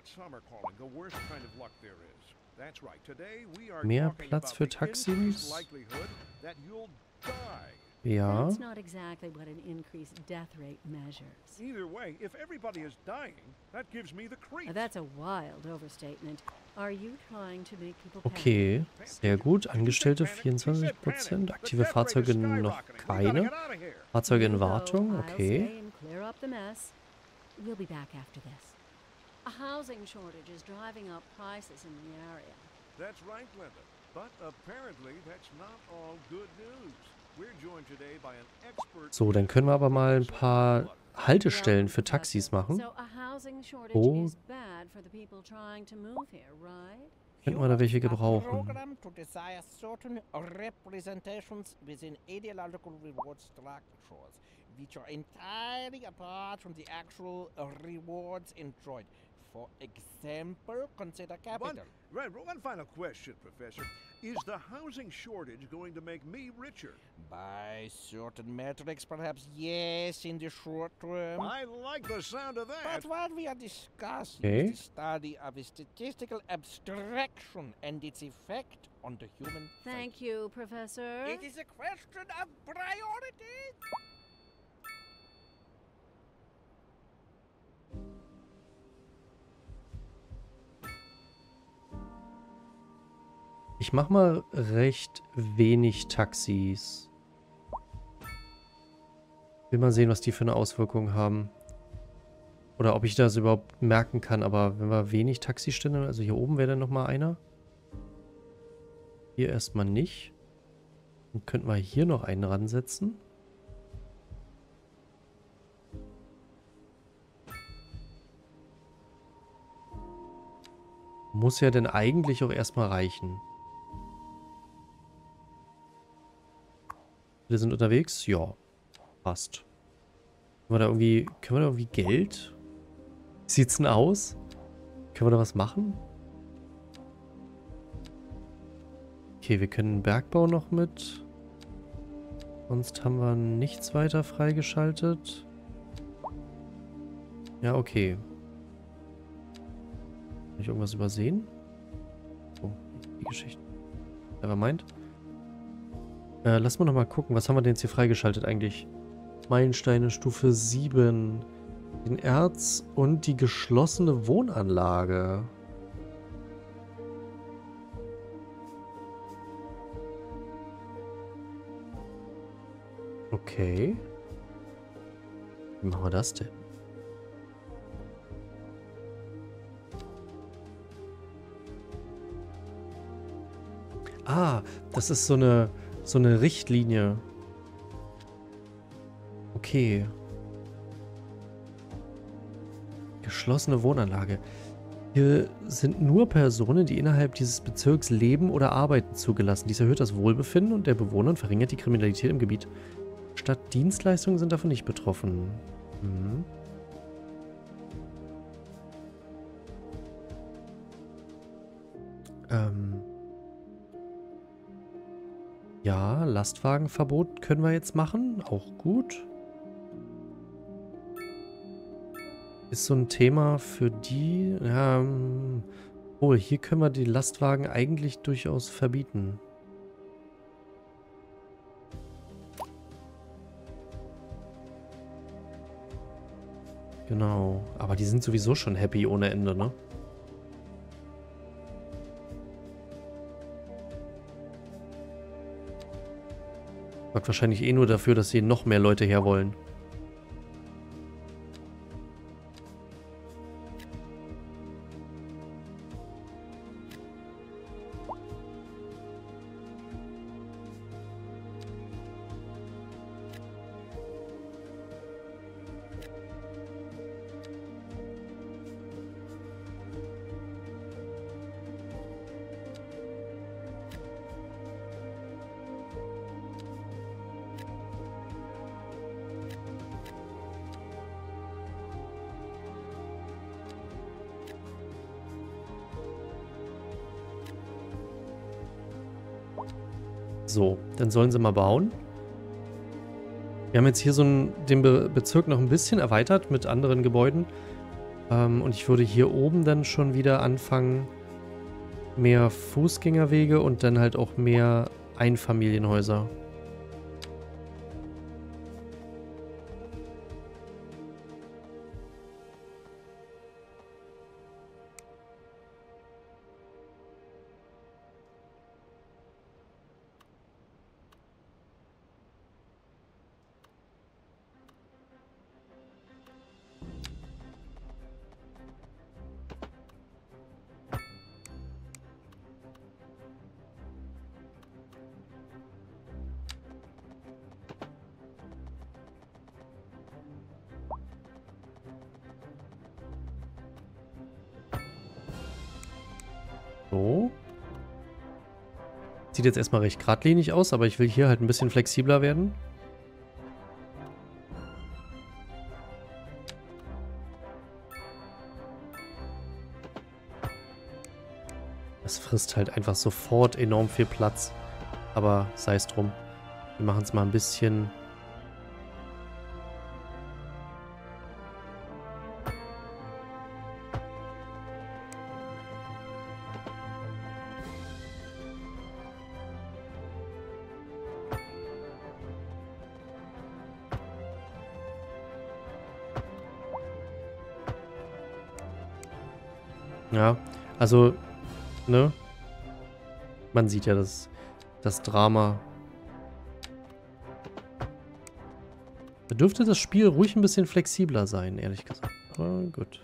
[SPEAKER 1] Mehr Platz für Taxis? Ja.
[SPEAKER 3] That's not exactly what an increased death rate measures.
[SPEAKER 4] Either way, if everybody is dying, that gives me the creeps.
[SPEAKER 3] That's a wild overstatement. Are you trying to make people
[SPEAKER 1] Okay, sehr gut. Angestellte vierundzwanzig Prozent. Aktive Fahrzeuge noch keine. Fahrzeuge in Wartung, okay.
[SPEAKER 3] Clear up the mess. We'll be back after this. A housing shortage is driving up prices in the area.
[SPEAKER 4] That's right, Glenda. But apparently that's not all good news. We're joined today by an expert.
[SPEAKER 1] So, dann können wir aber mal ein paar Haltestellen für Taxis machen.
[SPEAKER 3] So a housing shortage
[SPEAKER 1] Oh.
[SPEAKER 3] is bad for the people trying to move here, right?
[SPEAKER 1] Könnten wir da welche gebrauchen?
[SPEAKER 5] Program to desire certain representations within ideological reward structures, which are entirely apart from the actual rewards enjoyed. For example, consider capital.
[SPEAKER 4] One, right, one final question, Professor. Is the housing shortage going to make me richer?
[SPEAKER 5] By certain metrics, perhaps yes, in the short term.
[SPEAKER 4] I like the sound of that.
[SPEAKER 5] But what we are discussing
[SPEAKER 1] Okay.
[SPEAKER 5] is the study of a statistical abstraction and its effect on the human
[SPEAKER 3] Thank you, Professor.
[SPEAKER 5] psyche. It is a question of priority.
[SPEAKER 1] Ich mach mal recht wenig Taxis. Will mal sehen, was die für eine Auswirkung haben. Oder ob ich das überhaupt merken kann. Aber wenn wir wenig Taxistände, also hier oben wäre dann nochmal einer. Hier erstmal nicht. Dann könnten wir hier noch einen ransetzen. Muss ja denn eigentlich auch erstmal reichen. Wir sind unterwegs? Ja. Passt. Können wir da irgendwie, können wir da irgendwie Geld? Wie sieht's denn aus? Können wir da was machen? Okay, wir können Bergbau noch mit. Sonst haben wir nichts weiter freigeschaltet. Ja, okay. Habe ich irgendwas übersehen? Oh, die Geschichte. Nevermind. Äh, lass mal noch mal gucken. Was haben wir denn jetzt hier freigeschaltet eigentlich? Meilensteine Stufe sieben. Den Erz und die geschlossene Wohnanlage. Okay. Wie machen wir das denn? Ah, das ist so eine, so eine Richtlinie. Okay. Geschlossene Wohnanlage. Hier sind nur Personen, die innerhalb dieses Bezirks leben oder arbeiten, zugelassen. Dies erhöht das Wohlbefinden und der Bewohner und verringert die Kriminalität im Gebiet. Stadtdienstleistungen sind davon nicht betroffen. Hm. Ähm. Ja, Lastwagenverbot können wir jetzt machen. Auch gut. Ist so ein Thema für die... Ja, oh, hier können wir die Lastwagen eigentlich durchaus verbieten. Genau. Aber die sind sowieso schon happy ohne Ende, ne? Sorgt wahrscheinlich eh nur dafür, dass sie noch mehr Leute her wollen. So, dann sollen sie mal bauen. Wir haben jetzt hier so einen, den Be Bezirk noch ein bisschen erweitert mit anderen Gebäuden. Ähm, und ich würde hier oben dann schon wieder anfangen, mehr Fußgängerwege und dann halt auch mehr Einfamilienhäuser. So. Sieht jetzt erstmal recht geradlinig aus, aber ich will hier halt ein bisschen flexibler werden. Das frisst halt einfach sofort enorm viel Platz. Aber sei es drum. Wir machen es mal ein bisschen... Ja, also, ne? Man sieht ja das, das Drama. Da dürfte das Spiel ruhig ein bisschen flexibler sein, ehrlich gesagt. Aber gut.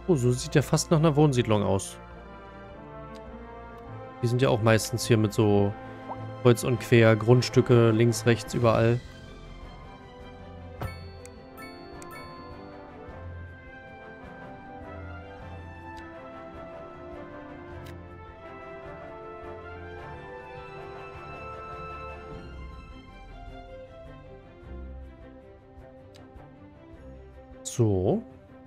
[SPEAKER 1] Oh, so sieht ja fast nach einer Wohnsiedlung aus. Die sind ja auch meistens hier mit so kreuz und quer, Grundstücke links, rechts, überall. So.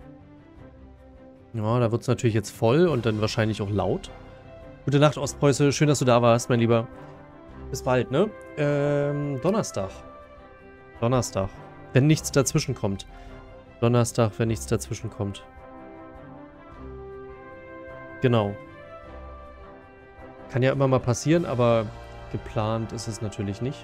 [SPEAKER 1] Ja, da wird es natürlich jetzt voll und dann wahrscheinlich auch laut. Gute Nacht, Ostpreuße. Schön, dass du da warst, mein Lieber. Bis bald, ne? Ähm, Donnerstag. Donnerstag. Wenn nichts dazwischen kommt. Donnerstag, wenn nichts dazwischen kommt. Genau. Kann ja immer mal passieren, aber geplant ist es natürlich nicht.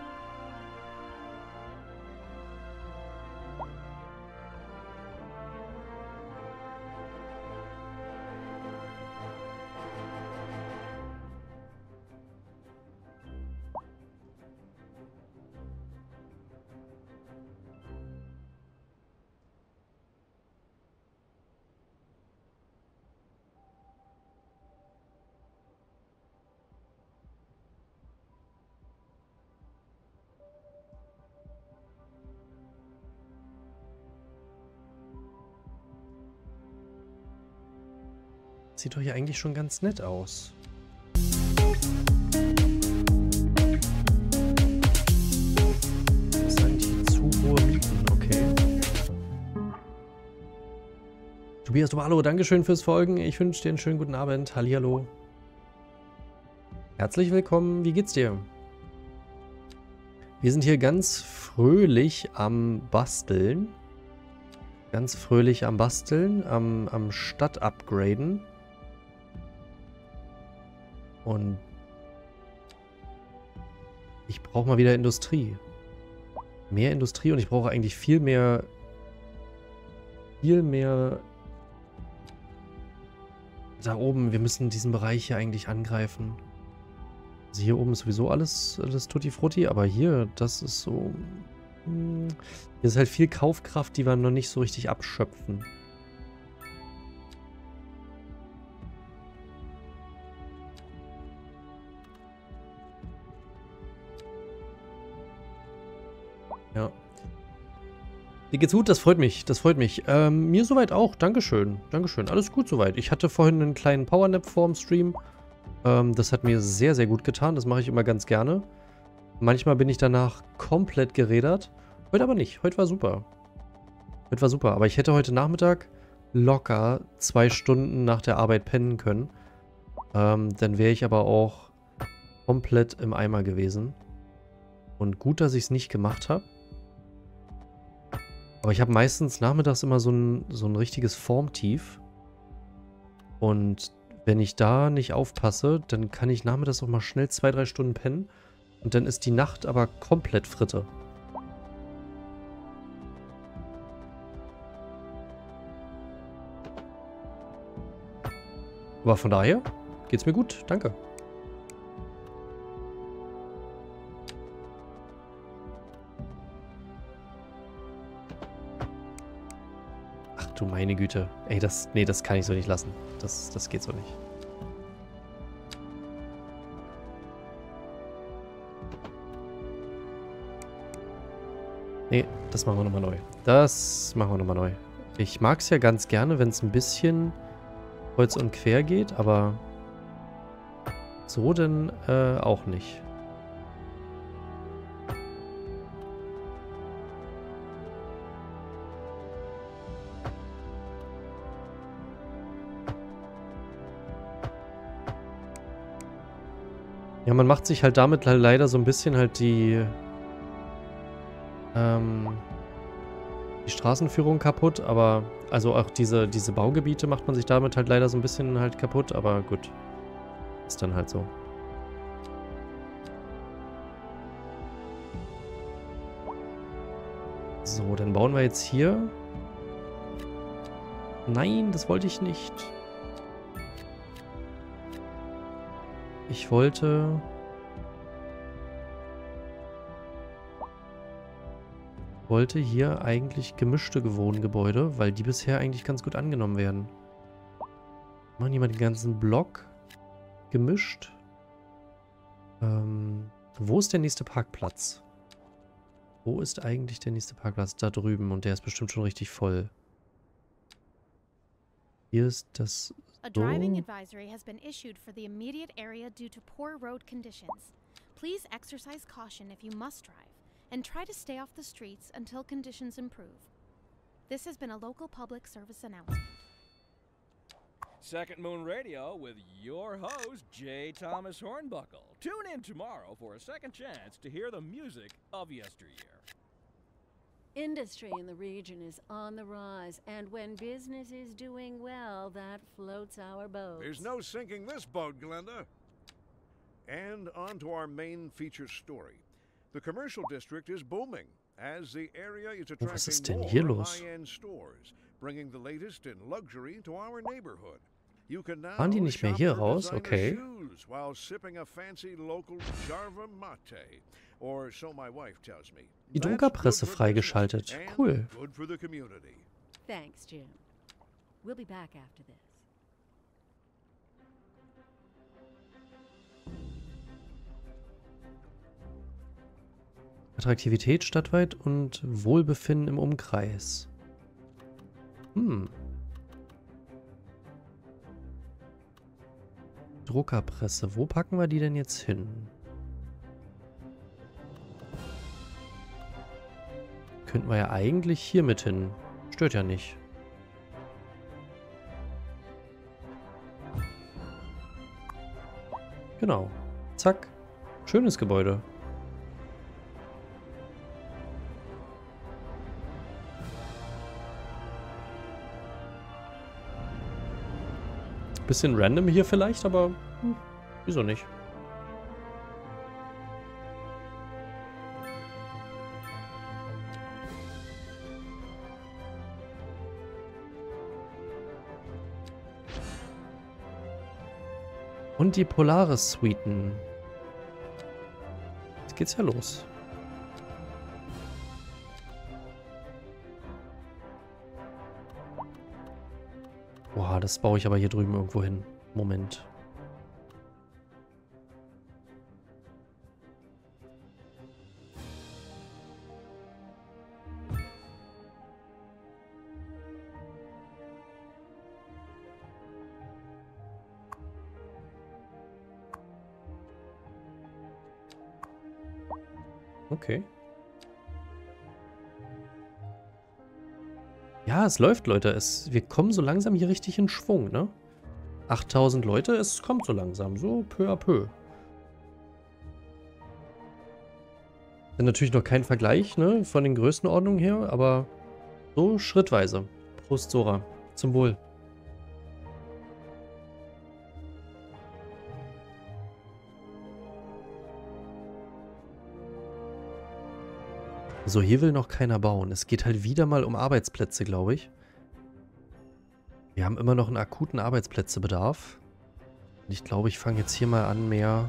[SPEAKER 1] Sieht doch hier eigentlich schon ganz nett aus. Das sind die zu hohe Mieten, okay. Tobias Domalo, Dankeschön fürs Folgen. Ich wünsche dir einen schönen guten Abend. Hallihallo. Herzlich willkommen. Wie geht's dir? Wir sind hier ganz fröhlich am Basteln. Ganz fröhlich am Basteln, am, am Stadt-Upgraden. Und ich brauche mal wieder Industrie. Mehr Industrie und ich brauche eigentlich viel mehr... Viel mehr... Da oben, wir müssen diesen Bereich hier eigentlich angreifen. Also hier oben ist sowieso alles, alles Tutti Frutti, aber hier, das ist so... Hm, hier ist halt viel Kaufkraft, die wir noch nicht so richtig abschöpfen. Ja. Dir geht's gut? Das freut mich. Das freut mich. Ähm, mir soweit auch. Dankeschön. Dankeschön. Alles gut soweit. Ich hatte vorhin einen kleinen Powernap vorm Stream. Ähm, das hat mir sehr, sehr gut getan. Das mache ich immer ganz gerne. Manchmal bin ich danach komplett gerädert. Heute aber nicht. Heute war super. Heute war super. Aber ich hätte heute Nachmittag locker zwei Stunden nach der Arbeit pennen können. Ähm, dann wäre ich aber auch komplett im Eimer gewesen. Und gut, dass ich es nicht gemacht habe. Aber ich habe meistens nachmittags immer so ein, so ein richtiges Formtief. Und wenn ich da nicht aufpasse, dann kann ich nachmittags auch mal schnell zwei, drei Stunden pennen. Und dann ist die Nacht aber komplett Fritte. Aber von daher geht's mir gut. Danke. Du meine Güte. Ey, das... Nee, das kann ich so nicht lassen. Das, das geht so nicht. Nee, das machen wir nochmal neu. Das machen wir nochmal neu. Ich mag es ja ganz gerne, wenn es ein bisschen kreuz und quer geht, aber so denn äh, auch nicht. Ja, man macht sich halt damit leider so ein bisschen halt die, ähm, die Straßenführung kaputt, aber, also auch diese, diese Baugebiete macht man sich damit halt leider so ein bisschen halt kaputt, aber gut. Ist dann halt so. So, dann bauen wir jetzt hier. Nein, das wollte ich nicht. Ich wollte... wollte hier eigentlich gemischte Wohngebäude, weil die bisher eigentlich ganz gut angenommen werden. Machen die mal den ganzen Block gemischt. Ähm, wo ist der nächste Parkplatz? Wo ist eigentlich der nächste Parkplatz? Da drüben. Und der ist bestimmt schon richtig voll. Hier ist das
[SPEAKER 6] A
[SPEAKER 1] so.
[SPEAKER 6] driving advisory has been issued for the immediate area due to poor road conditions. Please exercise caution if you must drive, and try to stay off the streets until conditions improve. This has been a local public service announcement.
[SPEAKER 2] Second Moon Radio with your host, J. Thomas Hornbuckle. Tune in tomorrow for a second chance to hear the music of yesteryear.
[SPEAKER 3] Industry in the region is on the rise, and when business is doing well, that floats our boat.
[SPEAKER 4] There's no sinking this boat, Glenda. And on to our main feature story. The commercial district is booming as the area is
[SPEAKER 1] Oh, was ist
[SPEAKER 4] attracting
[SPEAKER 1] denn hier
[SPEAKER 4] more
[SPEAKER 1] los?
[SPEAKER 4] high-end stores, bringing the latest in luxury to our neighborhood. You can now
[SPEAKER 1] Waren die nicht mehr
[SPEAKER 4] shop
[SPEAKER 1] hier
[SPEAKER 4] for
[SPEAKER 1] raus?
[SPEAKER 4] designer
[SPEAKER 1] Okay.
[SPEAKER 4] shoes while sipping a fancy local Jarva Mate, or so my wife tells me.
[SPEAKER 1] Die
[SPEAKER 4] That's
[SPEAKER 1] Druckerpresse
[SPEAKER 4] good for
[SPEAKER 1] freigeschaltet.
[SPEAKER 4] business and
[SPEAKER 1] Cool.
[SPEAKER 4] Good for the community.
[SPEAKER 3] Thanks, Jim. We'll be back after this.
[SPEAKER 1] Attraktivität stadtweit und Wohlbefinden im Umkreis. Hm. Druckerpresse. Wo packen wir die denn jetzt hin? Könnten wir ja eigentlich hier mit hin. Stört ja nicht. Genau. Zack. Schönes Gebäude. Bisschen random hier vielleicht, aber hm, wieso nicht? Und die Polaris-Suiten. Jetzt geht's ja los. Boah, das baue ich aber hier drüben irgendwo hin. Moment. Okay. Ja, es läuft, Leute. Es, wir kommen so langsam hier richtig in Schwung, ne? achttausend Leute, es kommt so langsam. So peu à peu. Ist natürlich noch kein Vergleich, ne? Von den Größenordnungen her, aber so schrittweise. Prost, Sora. Zum Wohl. So, hier will noch keiner bauen. Es geht halt wieder mal um Arbeitsplätze, glaube ich. Wir haben immer noch einen akuten Arbeitsplätzebedarf. Und ich glaube, ich fange jetzt hier mal an, mehr...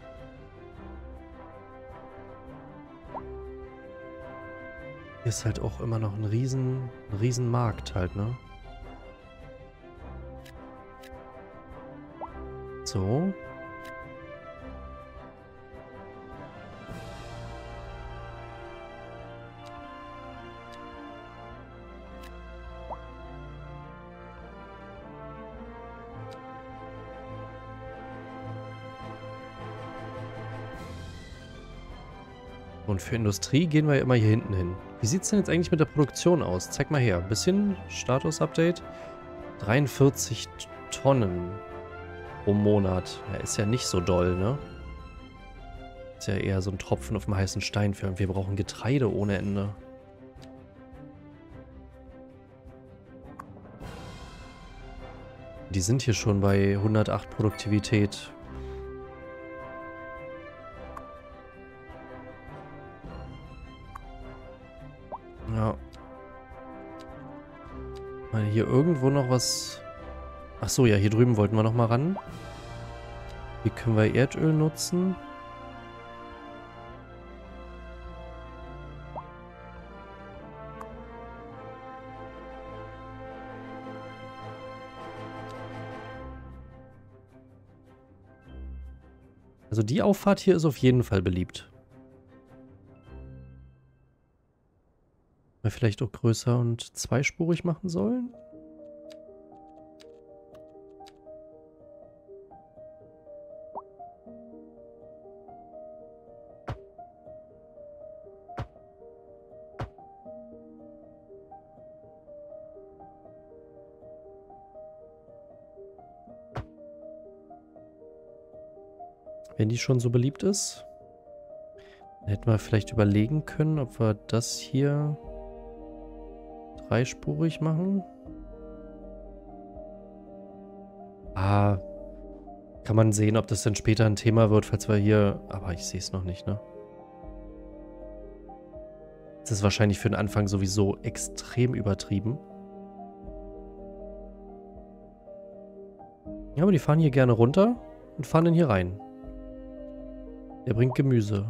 [SPEAKER 1] Hier ist halt auch immer noch ein riesen, ein riesen Markt halt, ne? So. Und für Industrie gehen wir ja immer hier hinten hin. Wie sieht es denn jetzt eigentlich mit der Produktion aus? Zeig mal her. Bisschen Status-Update. dreiundvierzig Tonnen pro Monat. Ja, ist ja nicht so doll, ne? Ist ja eher so ein Tropfen auf dem heißen Stein für. Und wir brauchen Getreide ohne Ende. Die sind hier schon bei hundertacht Produktivität. Ja. Mal hier irgendwo noch was... Ach so, ja, hier drüben wollten wir noch mal ran. Wie können wir Erdöl nutzen? Also die Auffahrt hier ist auf jeden Fall beliebt. Wir vielleicht auch größer und zweispurig machen sollen. Wenn die schon so beliebt ist, dann hätten wir vielleicht überlegen können, ob wir das hier dreispurig machen. Ah, kann man sehen, ob das dann später ein Thema wird, falls wir hier... Aber ich sehe es noch nicht, ne? Das ist wahrscheinlich für den Anfang sowieso extrem übertrieben. Ja, aber die fahren hier gerne runter und fahren dann hier rein. Der bringt Gemüse.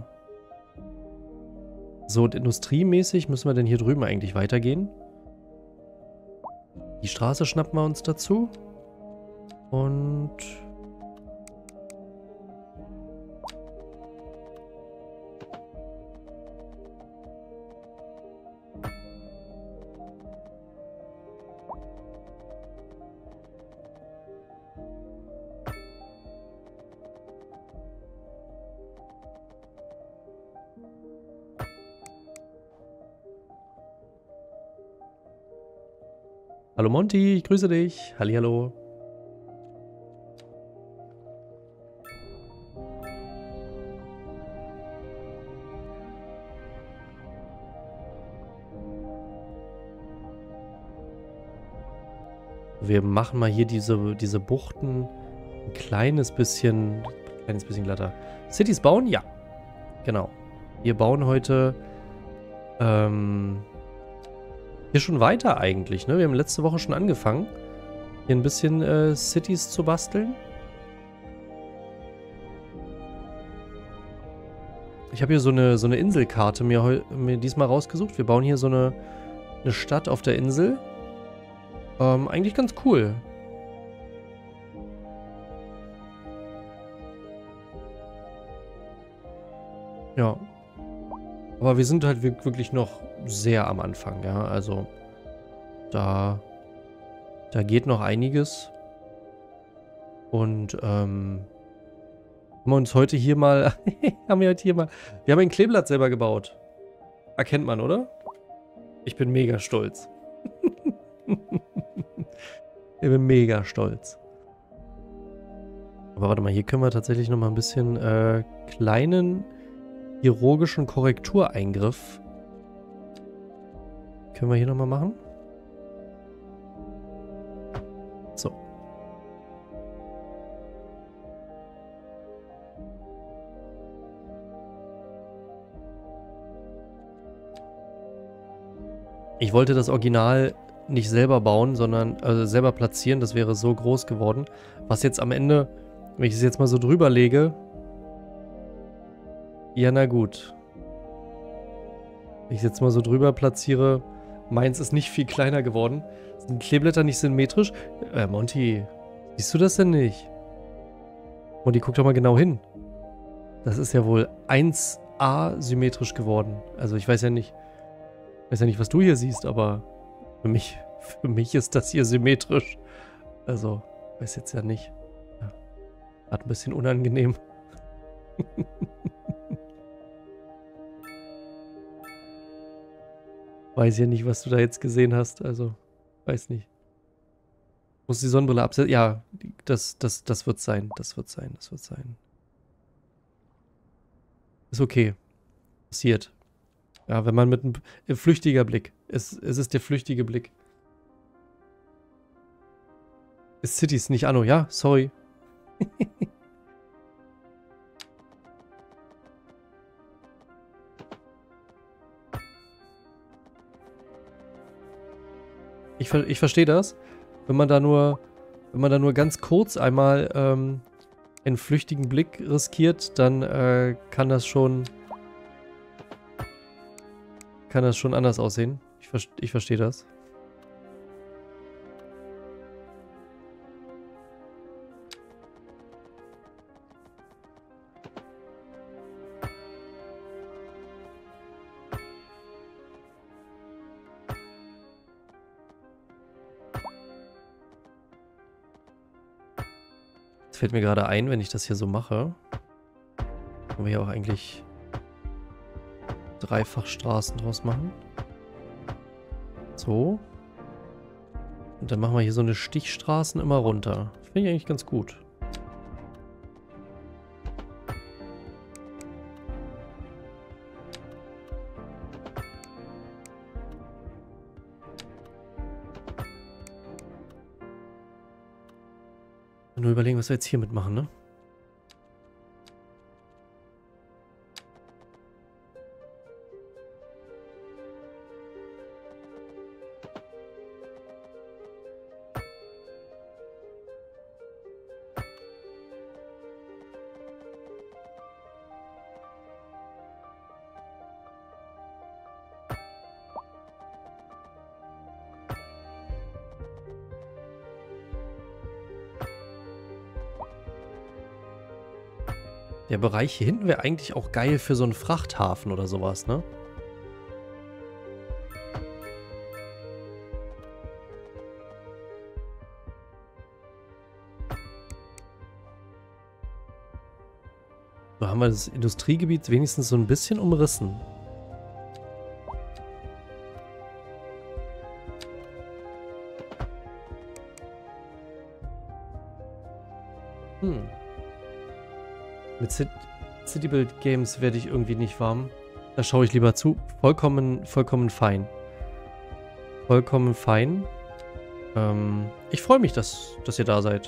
[SPEAKER 1] So, und industriemäßig müssen wir denn hier drüben eigentlich weitergehen. Die Straße schnappen wir uns dazu. Und... Hallo Monty, ich grüße dich. Hallihallo. Wir machen mal hier diese, diese Buchten ein kleines bisschen, ein kleines bisschen glatter. Cities bauen? Ja. Genau. Wir bauen heute ähm, hier schon weiter eigentlich, ne? Wir haben letzte Woche schon angefangen, hier ein bisschen äh, Cities zu basteln. Ich habe hier so eine, so eine Inselkarte mir, mir diesmal rausgesucht. Wir bauen hier so eine, eine Stadt auf der Insel. Ähm, eigentlich ganz cool. Ja. Aber wir sind halt wirklich noch sehr am Anfang, ja. Also da, da geht noch einiges. Und ähm, haben wir uns heute hier mal, haben wir heute hier mal, wir haben ein Kleeblatt selber gebaut. Erkennt man, oder? Ich bin mega stolz. Ich bin mega stolz. Aber warte mal, hier können wir tatsächlich noch mal ein bisschen äh, kleinen chirurgischen Korrektureingriff. Können wir hier noch mal machen? So. Ich wollte das Original nicht selber bauen, sondern also selber platzieren. Das wäre so groß geworden. Was jetzt am Ende, wenn ich es jetzt mal so drüber lege. Ja, na gut. Wenn ich es jetzt mal so drüber platziere. Meins ist nicht viel kleiner geworden. Sind Kleeblätter nicht symmetrisch? Äh, Monty, siehst du das denn nicht? Monty, guck doch mal genau hin. Das ist ja wohl eins A symmetrisch geworden. Also ich weiß ja nicht, ich weiß ja nicht, was du hier siehst, aber für mich, für mich ist das hier symmetrisch. Also, weiß jetzt ja nicht. Ja. Hat ein bisschen unangenehm. Weiß ja nicht, was du da jetzt gesehen hast. Also, weiß nicht. Muss die Sonnenbrille absetzen? Ja, das, das, das wird sein. Das wird sein. Das wird sein. Ist okay. Passiert. Ja, wenn man mit einem äh, flüchtiger Blick. Es, es ist der flüchtige Blick. Ist Cities, nicht Anno. Ja, sorry. ich, ver ich verstehe das. Wenn man da nur, wenn man da nur ganz kurz einmal ähm, einen flüchtigen Blick riskiert, dann äh, kann das schon kann das schon anders aussehen. Ich, ver ich verstehe das. Das fällt mir gerade ein, wenn ich das hier so mache. Können wir hier auch eigentlich Dreifachstraßen draus machen. So. Und dann machen wir hier so eine Stichstraßen immer runter. Finde ich eigentlich ganz gut. Nur überlegen, was wir jetzt hier mitmachen, ne? Der Bereich hier hinten wäre eigentlich auch geil für so einen Frachthafen oder sowas, ne? So haben wir das Industriegebiet wenigstens so ein bisschen umrissen. Hm. Mit City Build Games werde ich irgendwie nicht warm. Da schaue ich lieber zu. Vollkommen, vollkommen fein. Vollkommen fein. Ähm, ich freue mich, dass, dass ihr da seid.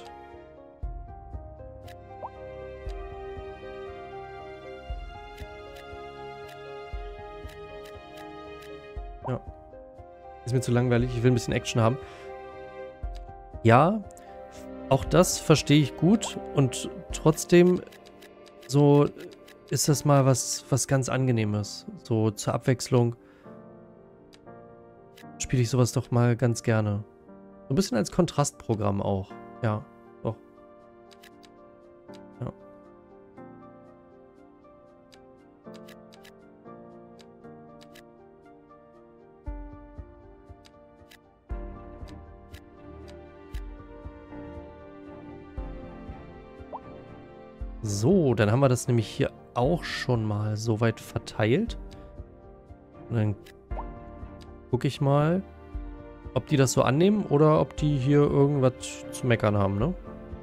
[SPEAKER 1] Ja. Ist mir zu langweilig. Ich will ein bisschen Action haben. Ja, auch das verstehe ich gut. Und trotzdem... So ist das mal was, was ganz Angenehmes. So zur Abwechslung spiele ich sowas doch mal ganz gerne. So ein bisschen als Kontrastprogramm auch. Ja, doch. Ja. So, dann haben wir das nämlich hier auch schon mal so weit verteilt. Und dann gucke ich mal, ob die das so annehmen oder ob die hier irgendwas zu meckern haben, ne?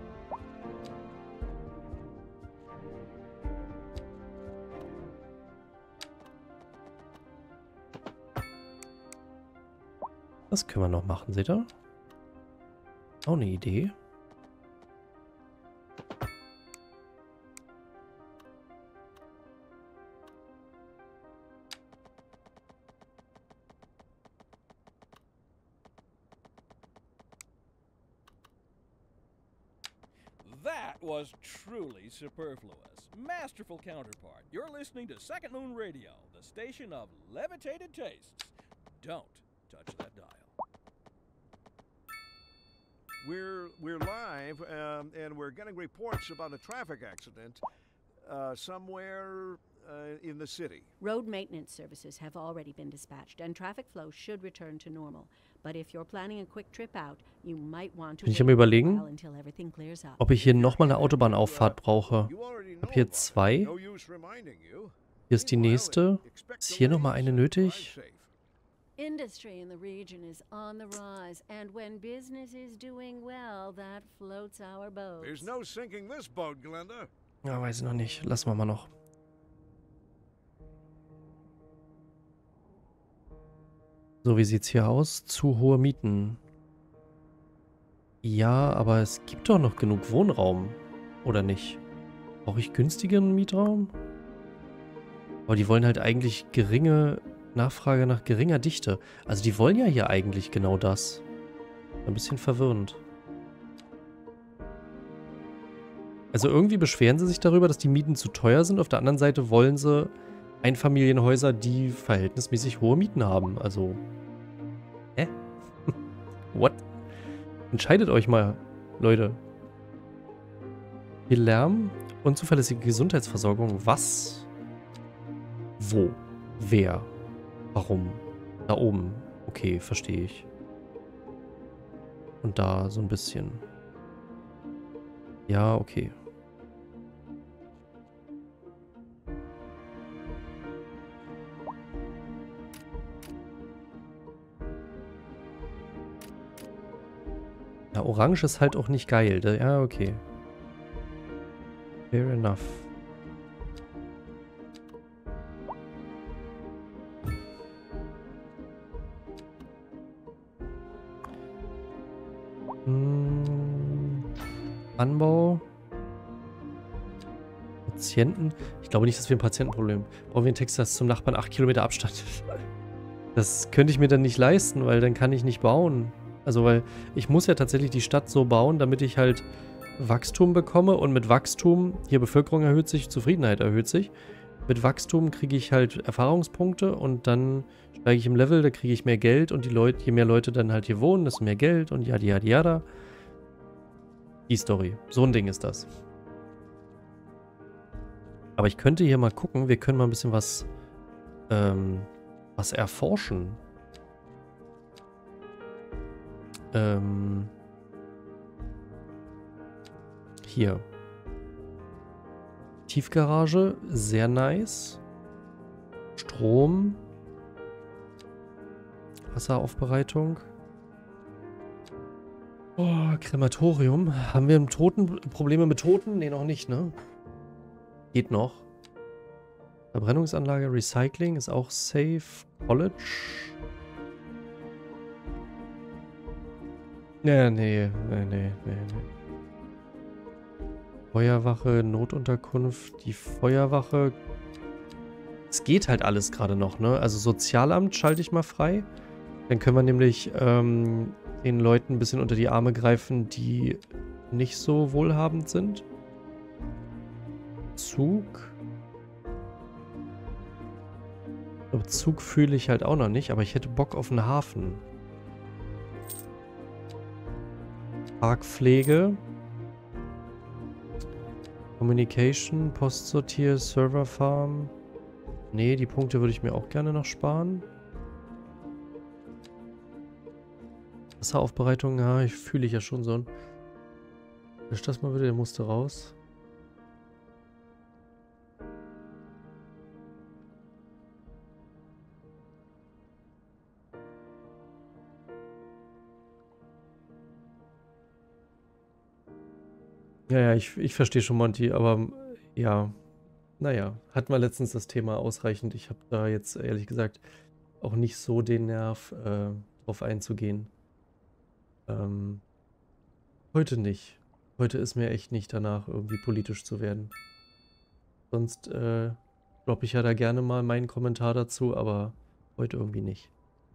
[SPEAKER 1] Das können wir noch machen, seht ihr? Auch eine Idee.
[SPEAKER 2] That was truly superfluous. Masterful counterpart. You're listening to Second Moon Radio, the station of levitated tastes. Don't touch that dial.
[SPEAKER 4] We're we're live, um, and we're getting reports about a traffic accident uh, somewhere uh, in the city.
[SPEAKER 3] Road maintenance services have already been dispatched, and traffic flow should return to normal. But if you're planning a quick trip out, you might want to
[SPEAKER 1] Bin ich am
[SPEAKER 3] wait a
[SPEAKER 1] Überlegen,
[SPEAKER 3] while until everything clears up.
[SPEAKER 1] ob ich hier nochmal eine Autobahnauffahrt brauche. Ich habe hier zwei.
[SPEAKER 4] No use reminding you.
[SPEAKER 1] Hier ist die nächste. Ist hier nochmal eine nötig?
[SPEAKER 3] Industry in the region is on the rise, and when business is doing well, that floats our boats.
[SPEAKER 4] There's no sinking this boat, Glenda.
[SPEAKER 1] Ja, weiß ich noch nicht. Lassen wir mal noch. So, wie sieht's hier aus? Zu hohe Mieten. Ja, aber es gibt doch noch genug Wohnraum. Oder nicht? Brauche ich günstigeren Mietraum? Aber die wollen halt eigentlich geringe Nachfrage nach geringer Dichte. Also die wollen ja hier eigentlich genau das. Ein bisschen verwirrend. Also irgendwie beschweren sie sich darüber, dass die Mieten zu teuer sind. Auf der anderen Seite wollen sie Einfamilienhäuser, die verhältnismäßig hohe Mieten haben. Also, hä? What? Entscheidet euch mal, Leute. Viel Lärm, unzuverlässige Gesundheitsversorgung. Was? Wo? Wer? Warum? Da oben. Okay, verstehe ich. Und da so ein bisschen. Ja, okay. Ja, Orange ist halt auch nicht geil. Da, ja, okay. Fair enough. Hm, Anbau. Patienten. Ich glaube nicht, dass wir ein Patientenproblem haben. Brauchen wir einen Texas zum Nachbarn acht Kilometer Abstand. Das könnte ich mir dann nicht leisten, weil dann kann ich nicht bauen. Also, weil ich muss ja tatsächlich die Stadt so bauen, damit ich halt Wachstum bekomme. Und mit Wachstum, hier Bevölkerung erhöht sich, Zufriedenheit erhöht sich. Mit Wachstum kriege ich halt Erfahrungspunkte und dann steige ich im Level, da kriege ich mehr Geld. Und die Leute, je mehr Leute dann halt hier wohnen, desto mehr Geld und yada yada yada. Die Story. So ein Ding ist das. Aber ich könnte hier mal gucken, wir können mal ein bisschen was, ähm, was erforschen. Ähm, hier. Tiefgarage, sehr nice. Strom. Wasseraufbereitung. Oh, Krematorium. Haben wir im Toten Probleme mit Toten? Nee, noch nicht, ne? Geht noch. Verbrennungsanlage, Recycling ist auch safe. College. Nee, nee, nee, nee, nee, nee. Feuerwache, Notunterkunft, die Feuerwache. Es geht halt alles gerade noch, ne? Also Sozialamt schalte ich mal frei. Dann können wir nämlich ähm, den Leuten ein bisschen unter die Arme greifen, die nicht so wohlhabend sind. Zug. Ich glaube, Zug fühle ich halt auch noch nicht, aber ich hätte Bock auf einen Hafen. Parkpflege. Communication, Postsortier, Serverfarm. Nee, die Punkte würde ich mir auch gerne noch sparen. Wasseraufbereitung, ja, ich fühle ich ja schon so. Lösch das mal wieder, der musste raus. Ja, ja, ich, ich verstehe schon, Monty, aber ja, naja, hatten wir letztens das Thema ausreichend. Ich habe da jetzt ehrlich gesagt auch nicht so den Nerv, äh, drauf einzugehen. Ähm, heute nicht. Heute ist mir echt nicht danach, irgendwie politisch zu werden. Sonst äh, droppe ich ja da gerne mal meinen Kommentar dazu, aber heute irgendwie nicht.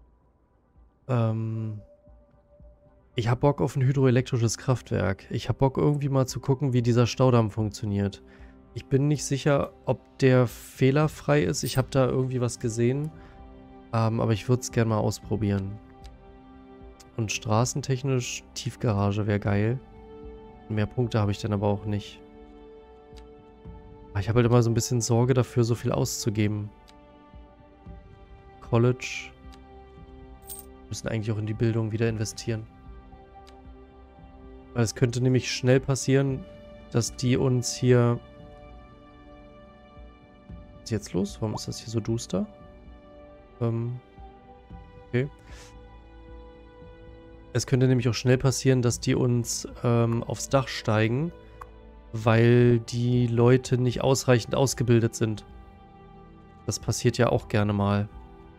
[SPEAKER 1] Ähm... Ich habe Bock auf ein hydroelektrisches Kraftwerk. Ich habe Bock irgendwie mal zu gucken, wie dieser Staudamm funktioniert. Ich bin nicht sicher, ob der fehlerfrei ist. Ich habe da irgendwie was gesehen. Ähm, aber ich würde es gerne mal ausprobieren. Und straßentechnisch Tiefgarage wäre geil. Mehr Punkte habe ich dann aber auch nicht. Aber ich habe halt immer so ein bisschen Sorge dafür, so viel auszugeben. College. Wir müssen eigentlich auch in die Bildung wieder investieren. Weil es könnte nämlich schnell passieren, dass die uns hier... Was ist jetzt los? Warum ist das hier so duster? Ähm, okay. Es könnte nämlich auch schnell passieren, dass die uns ähm, aufs Dach steigen, weil die Leute nicht ausreichend ausgebildet sind. Das passiert ja auch gerne mal.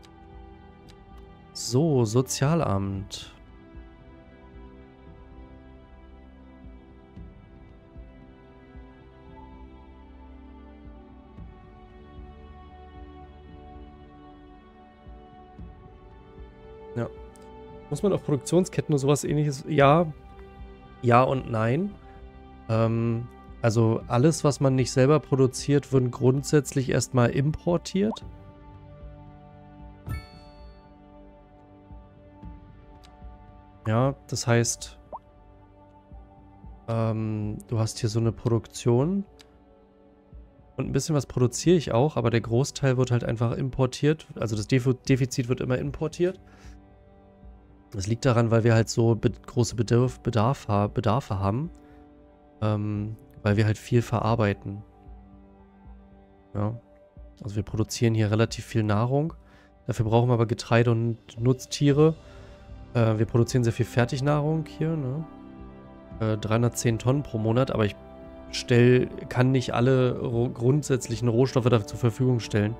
[SPEAKER 1] So, Sozialamt. Ja. Muss man auf Produktionsketten oder sowas ähnliches? Ja. Ja und nein. Ähm, also alles, was man nicht selber produziert, wird grundsätzlich erstmal importiert. Ja, das heißt, ähm, du hast hier so eine Produktion. Und ein bisschen was produziere ich auch, aber der Großteil wird halt einfach importiert. Also das Defizit wird immer importiert. Das liegt daran, weil wir halt so be große Bedarf, Bedarf, Bedarfe haben. Ähm, weil wir halt viel verarbeiten. Ja. Also wir produzieren hier relativ viel Nahrung. Dafür brauchen wir aber Getreide und Nutztiere. Äh, wir produzieren sehr viel Fertignahrung hier, ne? Äh, dreihundertzehn Tonnen pro Monat, aber ich stell, kann nicht alle ro- grundsätzlichen Rohstoffe dafür zur Verfügung stellen.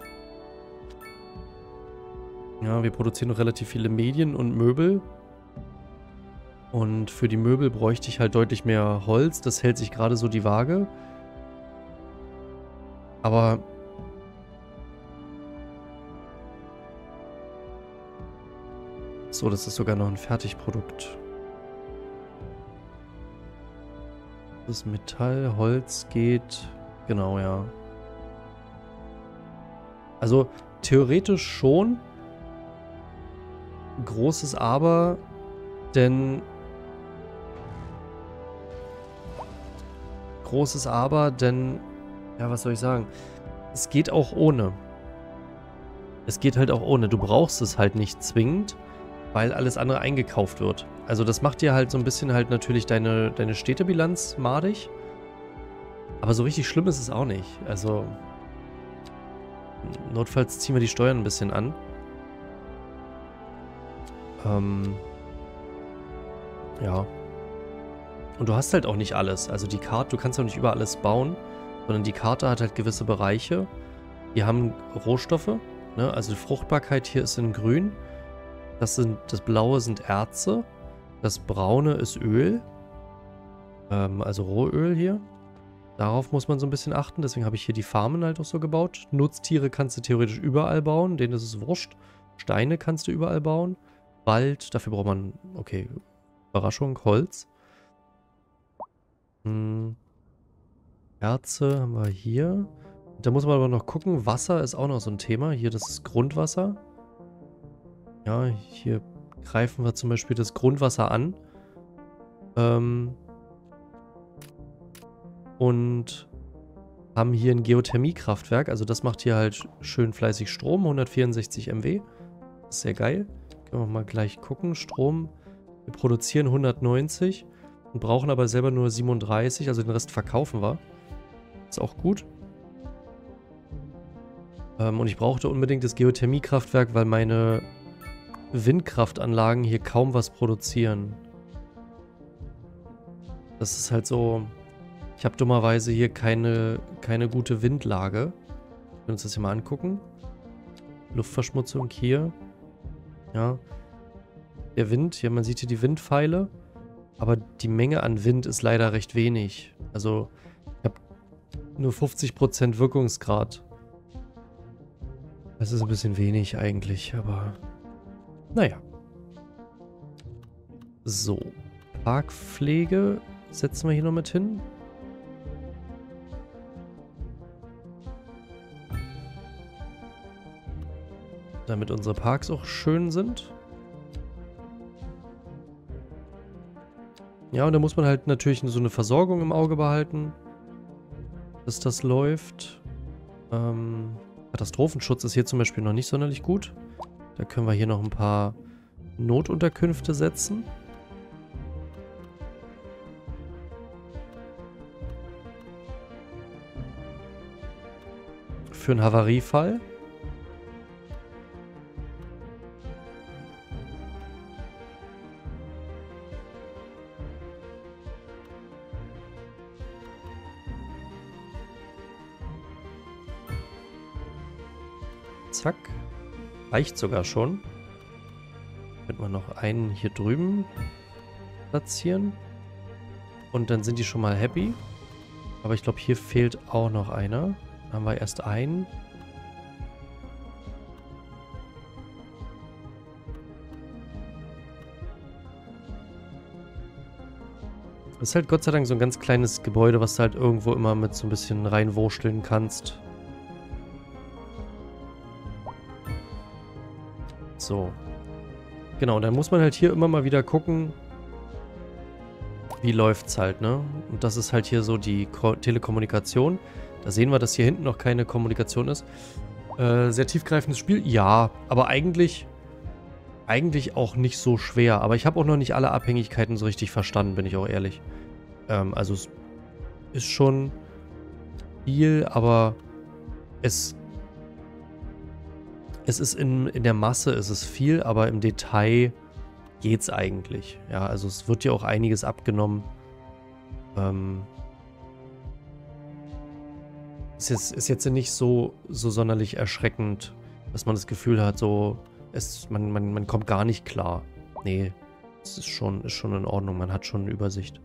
[SPEAKER 1] Ja, wir produzieren noch relativ viele Medien und Möbel. Und für die Möbel bräuchte ich halt deutlich mehr Holz. Das hält sich gerade so die Waage. Aber so, das ist sogar noch ein Fertigprodukt. Das Metall, Holz geht. Genau, ja. Also theoretisch schon. Großes Aber, denn großes Aber, denn ja, was soll ich sagen? Es geht auch ohne. Es geht halt auch ohne. Du brauchst es halt nicht zwingend, weil alles andere eingekauft wird. Also das macht dir halt so ein bisschen halt natürlich deine, deine Städtebilanz madig. Aber so richtig schlimm ist es auch nicht. Also notfalls ziehen wir die Steuern ein bisschen an. Ähm, ja. Und du hast halt auch nicht alles. Also die Karte, du kannst auch nicht über alles bauen, sondern die Karte hat halt gewisse Bereiche. Die haben Rohstoffe, ne? Also die Fruchtbarkeit hier ist in grün. Das sind, das Blaue sind Erze. Das Braune ist Öl. Ähm, also Rohöl hier. Darauf muss man so ein bisschen achten. Deswegen habe ich hier die Farmen halt auch so gebaut. Nutztiere kannst du theoretisch überall bauen. Denen ist es wurscht. Steine kannst du überall bauen. Wald, dafür braucht man, okay, Überraschung, Holz. Hm. Erze haben wir hier. Da muss man aber noch gucken. Wasser ist auch noch so ein Thema. Hier, das ist Grundwasser. Ja, hier greifen wir zum Beispiel das Grundwasser an. Ähm. Und haben hier ein Geothermiekraftwerk. Also das macht hier halt schön fleißig Strom. hundertvierundsechzig Megawatt. Das ist sehr geil. Können wir mal gleich gucken. Strom. Wir produzieren hundertneunzig und brauchen aber selber nur siebenunddreißig. Also den Rest verkaufen wir. Ist auch gut. Ähm, und ich brauchte unbedingt das Geothermiekraftwerk, weil meine Windkraftanlagen hier kaum was produzieren. Das ist halt so... Ich habe dummerweise hier keine, keine gute Windlage. Wir können uns das hier mal angucken. Luftverschmutzung hier. Ja. Der Wind, hier, man sieht hier die Windpfeile. Aber die Menge an Wind ist leider recht wenig. Also, ich habe nur fünfzig Prozent Wirkungsgrad. Das ist ein bisschen wenig eigentlich, aber... Naja. So. Parkpflege setzen wir hier noch mit hin. Damit unsere Parks auch schön sind. Ja, und da muss man halt natürlich so eine Versorgung im Auge behalten, dass das läuft. Ähm, Katastrophenschutz ist hier zum Beispiel noch nicht sonderlich gut. Da können wir hier noch ein paar Notunterkünfte setzen. Für einen Havariefall. Zack. Reicht sogar schon. Könnte man noch einen hier drüben platzieren. Und dann sind die schon mal happy. Aber ich glaube, hier fehlt auch noch einer. Dann haben wir erst einen. Das ist halt Gott sei Dank so ein ganz kleines Gebäude, was du halt irgendwo immer mit so ein bisschen reinwurschteln kannst. So. Genau, dann muss man halt hier immer mal wieder gucken, wie läuft's halt, ne? Und das ist halt hier so die Ko- Telekommunikation. Da sehen wir, dass hier hinten noch keine Kommunikation ist. Äh, sehr tiefgreifendes Spiel? Ja, aber eigentlich, eigentlich auch nicht so schwer. Aber ich habe auch noch nicht alle Abhängigkeiten so richtig verstanden, bin ich auch ehrlich. Ähm, also es ist schon viel, aber es, es ist in, in der Masse ist es viel, aber im Detail geht's eigentlich. Ja, also es wird ja auch einiges abgenommen. Ähm, ist jetzt, ist jetzt nicht so, so sonderlich erschreckend, dass man das Gefühl hat, so, es, man, man, man kommt gar nicht klar. Nee, es ist schon, ist schon in Ordnung, man hat schon eine Übersicht.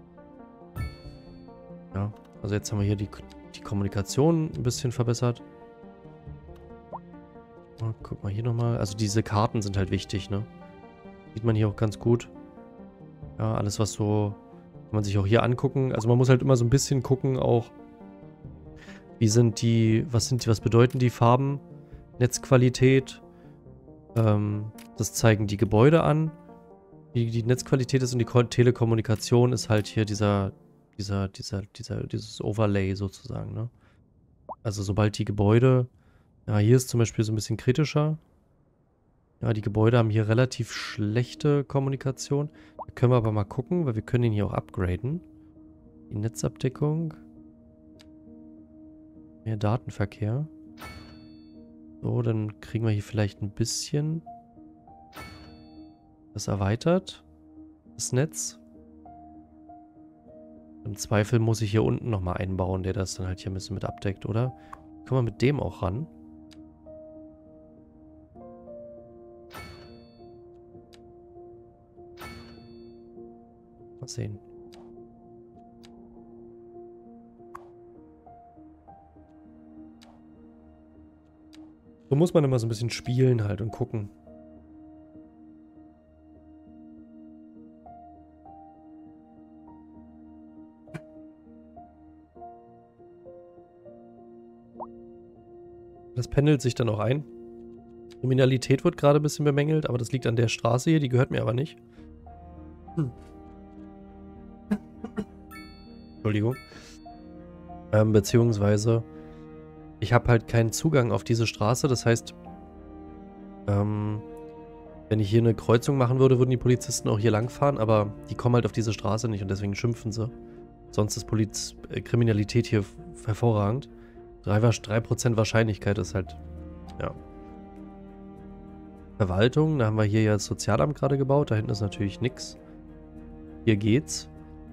[SPEAKER 1] Ja, also jetzt haben wir hier die, die Kommunikation ein bisschen verbessert. Oh, guck mal hier nochmal. Also diese Karten sind halt wichtig, ne? Sieht man hier auch ganz gut. Ja, alles was so, kann man sich auch hier angucken. Also man muss halt immer so ein bisschen gucken auch, wie sind die, was sind die, was bedeuten die Farben? Netzqualität. Ähm, das zeigen die Gebäude an. Wie die Netzqualität ist und die Ko- Telekommunikation ist halt hier dieser, dieser, dieser, dieser, dieses Overlay sozusagen, ne? Also sobald die Gebäude, ja, hier ist zum Beispiel so ein bisschen kritischer. Ja, die Gebäude haben hier relativ schlechte Kommunikation. Da können wir aber mal gucken, weil wir können ihn hier auch upgraden. Die Netzabdeckung. Mehr Datenverkehr. So, dann kriegen wir hier vielleicht ein bisschen das erweitert. Das Netz. Im Zweifel muss ich hier unten nochmal einbauen, der das dann halt hier ein bisschen mit abdeckt, oder? Können wir mit dem auch ran? Mal sehen. So muss man immer so ein bisschen spielen halt und gucken. Das pendelt sich dann auch ein. Kriminalität wird gerade ein bisschen bemängelt, aber das liegt an der Straße hier, die gehört mir aber nicht. Hm. Entschuldigung. Ähm, beziehungsweise ich habe halt keinen Zugang auf diese Straße, das heißt, ähm, wenn ich hier eine Kreuzung machen würde, würden die Polizisten auch hier langfahren, aber die kommen halt auf diese Straße nicht und deswegen schimpfen sie. Sonst ist Poliz äh, Kriminalität hier hervorragend. drei Prozent Wahrscheinlichkeit ist halt, ja. Verwaltung, da haben wir hier ja das Sozialamt gerade gebaut, da hinten ist natürlich nichts. Hier geht's.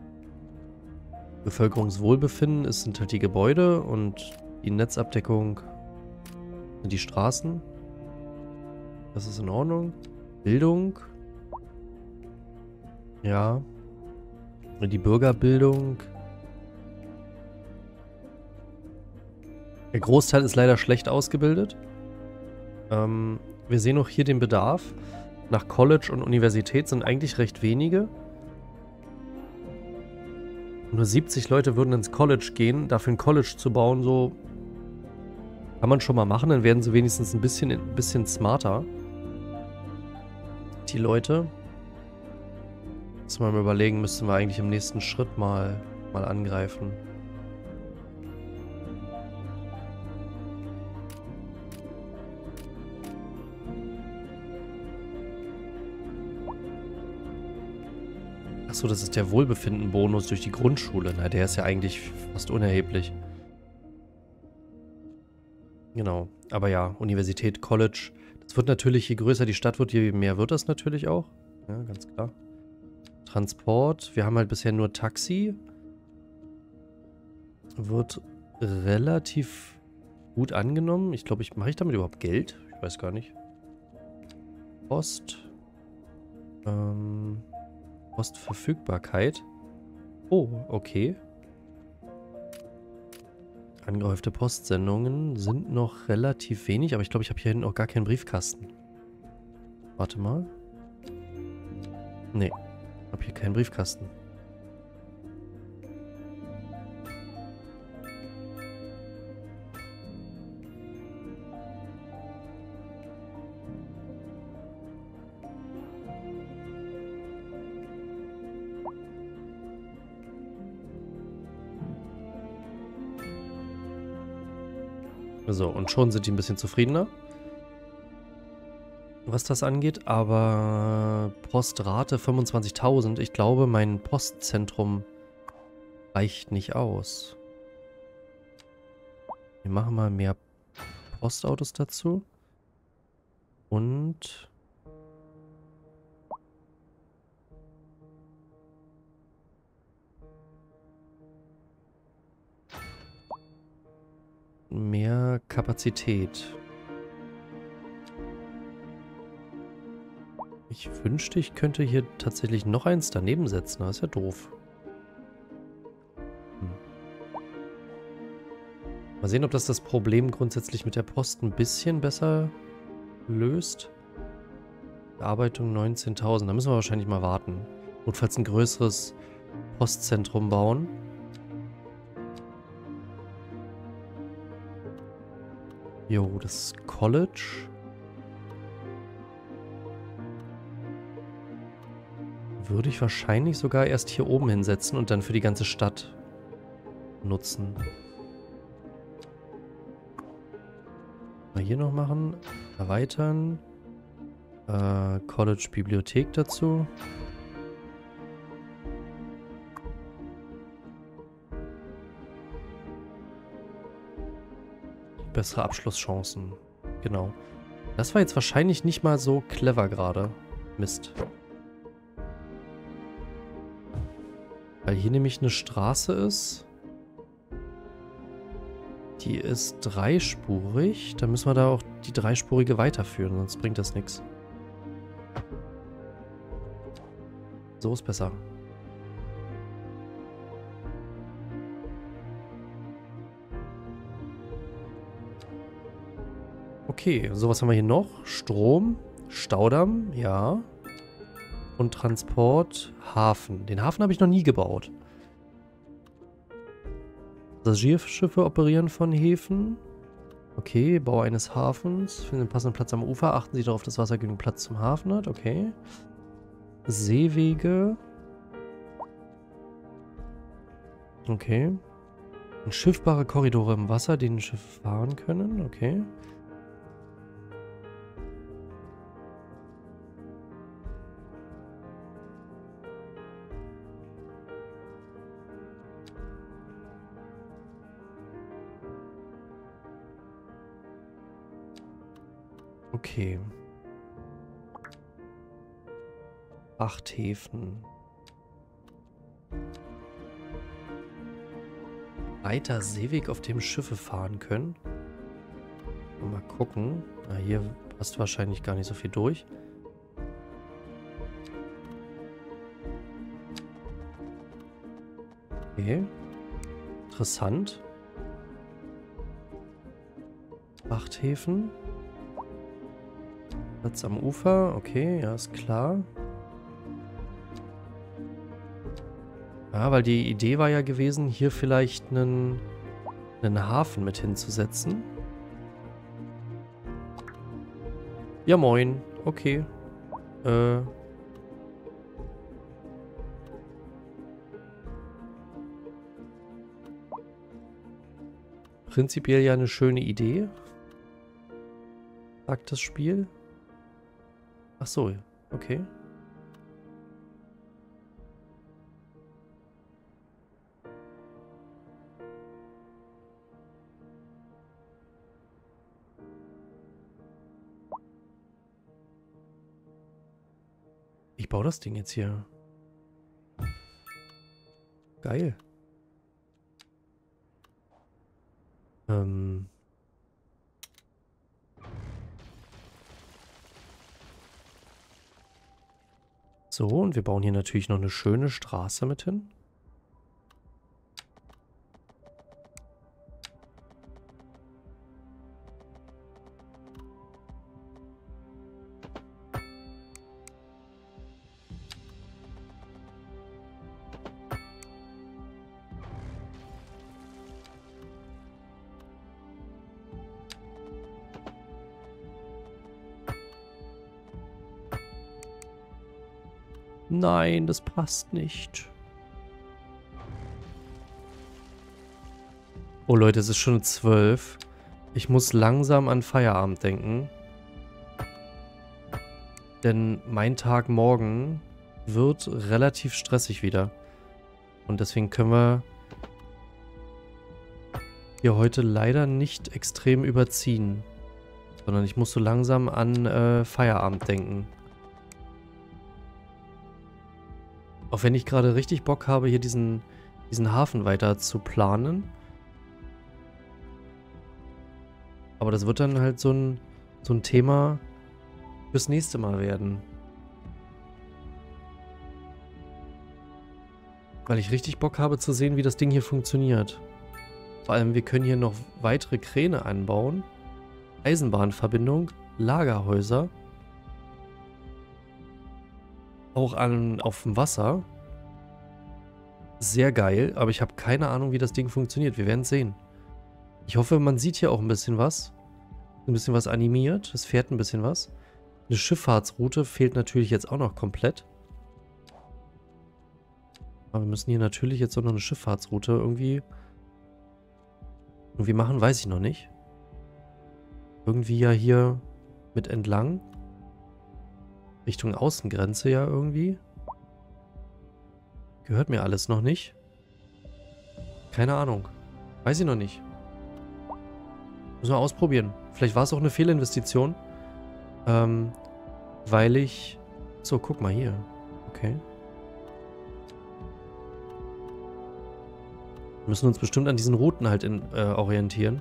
[SPEAKER 1] Bevölkerungswohlbefinden, es sind halt die Gebäude und die Netzabdeckung sind die Straßen. Das ist in Ordnung. Bildung. Ja. Und die Bürgerbildung. Der Großteil ist leider schlecht ausgebildet. Ähm, wir sehen auch hier den Bedarf. Nach College und Universität sind eigentlich recht wenige. Nur siebzig Leute würden ins College gehen. Dafür ein College zu bauen, so kann man schon mal machen. Dann werden sie wenigstens ein bisschen, ein bisschen smarter. Die Leute. Müssen wir mal überlegen, müssten wir eigentlich im nächsten Schritt mal, mal angreifen. Achso, das ist der Wohlbefinden-Bonus durch die Grundschule. Na, der ist ja eigentlich fast unerheblich. Genau. Aber ja, Universität, College. Das wird natürlich, je größer die Stadt wird, je mehr wird das natürlich auch. Ja, ganz klar. Transport. Wir haben halt bisher nur Taxi. Wird relativ gut angenommen. Ich glaube, ich mache ich damit überhaupt Geld? Ich weiß gar nicht. Post. Ähm... Postverfügbarkeit. Oh, okay. Angehäufte Postsendungen sind noch relativ wenig, aber ich glaube, ich habe hier hinten auch gar keinen Briefkasten. Warte mal. Nee, ich habe hier keinen Briefkasten. So, und schon sind die ein bisschen zufriedener, was das angeht. Aber Postrate fünfundzwanzigtausend. Ich glaube, mein Postzentrum reicht nicht aus. Wir machen mal mehr Postautos dazu. Und mehr Kapazität. Ich wünschte, ich könnte hier tatsächlich noch eins daneben setzen. Das ist ja doof. Hm. Mal sehen, ob das das Problem grundsätzlich mit der Post ein bisschen besser löst. Bearbeitung neunzehntausend. Da müssen wir wahrscheinlich mal warten. Notfalls ein größeres Postzentrum bauen. Jo, das College. Würde ich wahrscheinlich sogar erst hier oben hinsetzen und dann für die ganze Stadt nutzen. Mal hier noch machen. Erweitern. Äh, College Bibliothek dazu. Bessere Abschlusschancen. Genau. Das war jetzt wahrscheinlich nicht mal so clever gerade. Mist. Weil hier nämlich eine Straße ist. Die ist dreispurig. Dann müssen wir da auch die dreispurige weiterführen, sonst bringt das nichts. So ist besser. Okay, so was haben wir hier noch? Strom, Staudamm, ja. Und Transport, Hafen. Den Hafen habe ich noch nie gebaut. Passagierschiffe operieren von Häfen. Okay, Bau eines Hafens. Finden einen passenden Platz am Ufer. Achten Sie darauf, dass Wasser genug Platz zum Hafen hat. Okay. Seewege. Okay. Und schiffbare Korridore im Wasser, denen Schiffe fahren können. Okay. Okay. Frachthäfen. Weiter Seeweg, auf dem Schiffe fahren können. Mal gucken. Na, hier passt wahrscheinlich gar nicht so viel durch. Okay. Interessant. Frachthäfen. Platz am Ufer. Okay, ja, ist klar. Ja, weil die Idee war ja gewesen, hier vielleicht einen, einen Hafen mit hinzusetzen. Ja, moin. Okay. Äh. Prinzipiell ja eine schöne Idee. Sagt das Spiel. Ach so, okay. Ich baue das Ding jetzt hier. Geil. Ähm... So, und wir bauen hier natürlich noch eine schöne Straße mit hin. Nein, das passt nicht. Oh Leute, es ist schon zwölf. Ich muss langsam an Feierabend denken. Denn mein Tag morgen wird relativ stressig wieder. Und deswegen können wir hier heute leider nicht extrem überziehen. Sondern ich muss so langsam an äh, Feierabend denken. Auch wenn ich gerade richtig Bock habe, hier diesen, diesen Hafen weiter zu planen. Aber das wird dann halt so ein, so ein Thema fürs nächste Mal werden. Weil ich richtig Bock habe zu sehen, wie das Ding hier funktioniert. Vor allem, wir können hier noch weitere Kräne anbauen. Eisenbahnverbindung, Lagerhäuser. Auch an, auf dem Wasser. Sehr geil, aber ich habe keine Ahnung, wie das Ding funktioniert. Wir werden es sehen. Ich hoffe, man sieht hier auch ein bisschen was. Ein bisschen was animiert. Es fährt ein bisschen was. Eine Schifffahrtsroute fehlt natürlich jetzt auch noch komplett. Aber wir müssen hier natürlich jetzt auch noch eine Schifffahrtsroute irgendwie, irgendwie machen, weiß ich noch nicht. Irgendwie ja hier mit entlang. Richtung Außengrenze ja irgendwie. Gehört mir alles noch nicht. Keine Ahnung. Weiß ich noch nicht. Müssen wir ausprobieren. Vielleicht war es auch eine Fehlinvestition. Ähm, weil ich... So, guck mal hier. Okay. Wir müssen uns bestimmt an diesen Routen halt in, äh, orientieren.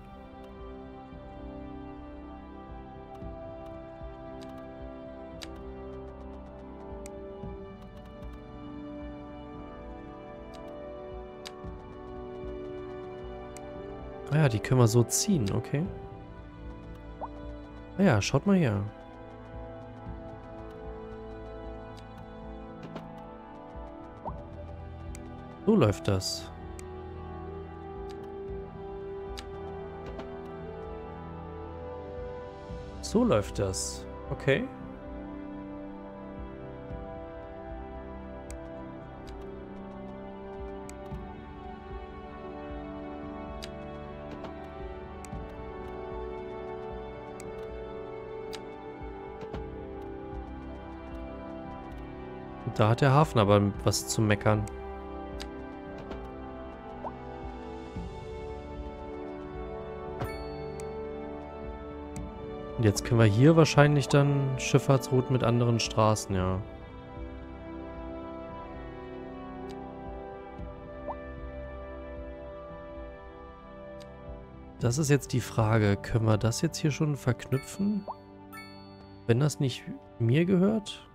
[SPEAKER 1] Ah ja, die können wir so ziehen, okay. Ah ja, schaut mal her. So läuft das. So läuft das. Okay. Da hat der Hafen aber was zu meckern. Und jetzt können wir hier wahrscheinlich dann Schifffahrtsrouten mit anderen Straßen, ja. Das ist jetzt die Frage. Können wir das jetzt hier schon verknüpfen? Wenn das nicht mir gehört?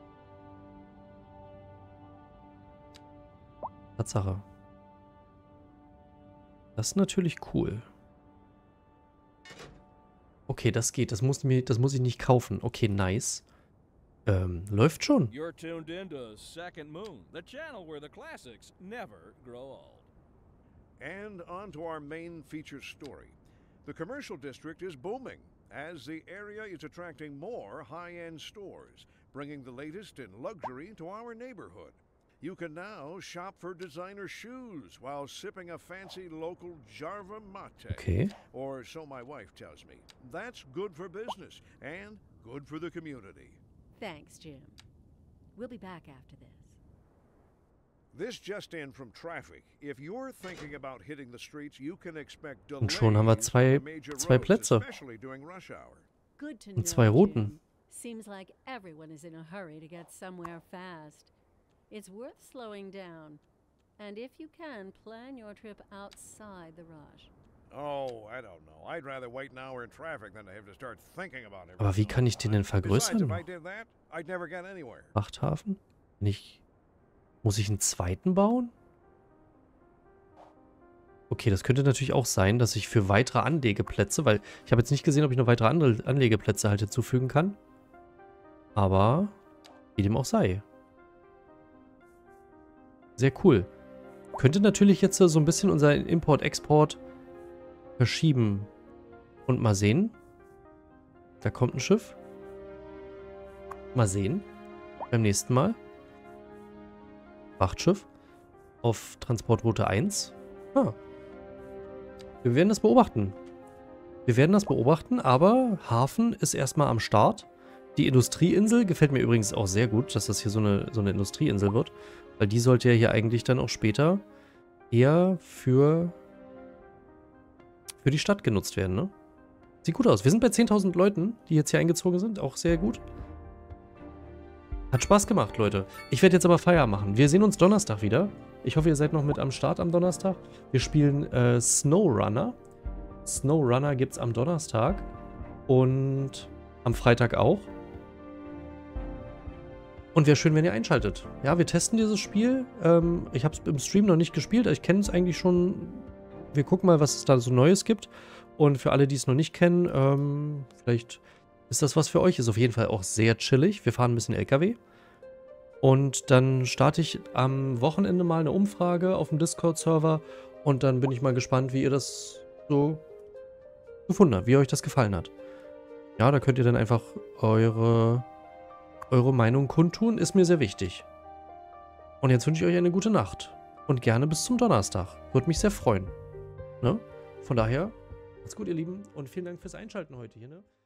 [SPEAKER 1] Tatsache. Das ist natürlich cool. Okay, das geht. Das muss, mir, das muss ich nicht kaufen. Okay, nice. Ähm, läuft schon.
[SPEAKER 2] You're tuned into Second Moon, the channel where the classics never grow old.
[SPEAKER 4] And on to our main feature story. The commercial district is booming as the area is attracting more high-end stores, bringing the latest in luxury to our neighborhood. You can now shop for designer shoes while sipping a fancy local Jarva mate.
[SPEAKER 1] Okay.
[SPEAKER 4] Or so my wife tells me. That's good for business and good for the community.
[SPEAKER 3] Thanks, Jim. We'll be back after this.
[SPEAKER 4] This just in from traffic. If you're thinking about hitting the streets, you can expect delays
[SPEAKER 1] Und schon haben wir zwei,
[SPEAKER 4] on the major
[SPEAKER 1] zwei
[SPEAKER 4] roads,
[SPEAKER 1] Plätze.
[SPEAKER 4] especially during rush hour.
[SPEAKER 3] Good to know,
[SPEAKER 1] Und zwei Routen.
[SPEAKER 3] Jim. Seems like everyone is in a hurry to get somewhere fast. It's worth slowing down. And if you can, plan your trip outside the rush.
[SPEAKER 4] Oh, I don't know. I'd rather wait an hour in traffic than to have to start thinking about everything.
[SPEAKER 1] Aber wie kann ich den denn
[SPEAKER 4] Besides,
[SPEAKER 1] vergrößern?
[SPEAKER 4] if I did that, I'd never get anywhere.
[SPEAKER 1] Frachthafen? Nicht. Muss ich einen zweiten bauen? Okay, das könnte natürlich auch sein, dass ich für weitere Anlegeplätze, weil ich habe jetzt nicht gesehen, ob ich noch weitere andere Anlegeplätze halt hinzufügen kann. Aber wie dem auch sei. Sehr cool. Könnte natürlich jetzt so ein bisschen unser Import-Export verschieben. Und mal sehen. Da kommt ein Schiff. Mal sehen. Beim nächsten Mal. Frachtschiff. Auf Transportroute eins. Ah. Wir werden das beobachten. Wir werden das beobachten, aber Hafen ist erstmal am Start. Die Industrieinsel gefällt mir übrigens auch sehr gut, dass das hier so eine, so eine Industrieinsel wird. Weil die sollte ja hier eigentlich dann auch später eher für für die Stadt genutzt werden, ne? Sieht gut aus. Wir sind bei zehntausend Leuten, die jetzt hier eingezogen sind. Auch sehr gut. Hat Spaß gemacht, Leute. Ich werde jetzt aber Feier machen. Wir sehen uns Donnerstag wieder. Ich hoffe, ihr seid noch mit am Start am Donnerstag. Wir spielen äh, SnowRunner. SnowRunner gibt es am Donnerstag. Und am Freitag auch. Und wäre schön, wenn ihr einschaltet. Ja, wir testen dieses Spiel. Ähm, ich habe es im Stream noch nicht gespielt. Ich kenne es eigentlich schon. Wir gucken mal, was es da so Neues gibt. Und für alle, die es noch nicht kennen, ähm, vielleicht ist das was für euch. Ist auf jeden Fall auch sehr chillig. Wir fahren ein bisschen L K W. Und dann starte ich am Wochenende mal eine Umfrage auf dem Discord-Server. Und dann bin ich mal gespannt, wie ihr das so gefunden habt, wie euch das gefallen hat. Ja, da könnt ihr dann einfach eure... Eure Meinung kundtun, ist mir sehr wichtig. Und jetzt wünsche ich euch eine gute Nacht. Und gerne bis zum Donnerstag. Würde mich sehr freuen. Ne? Von daher, macht's gut, ihr Lieben. Und vielen Dank fürs Einschalten heute hier. Ne?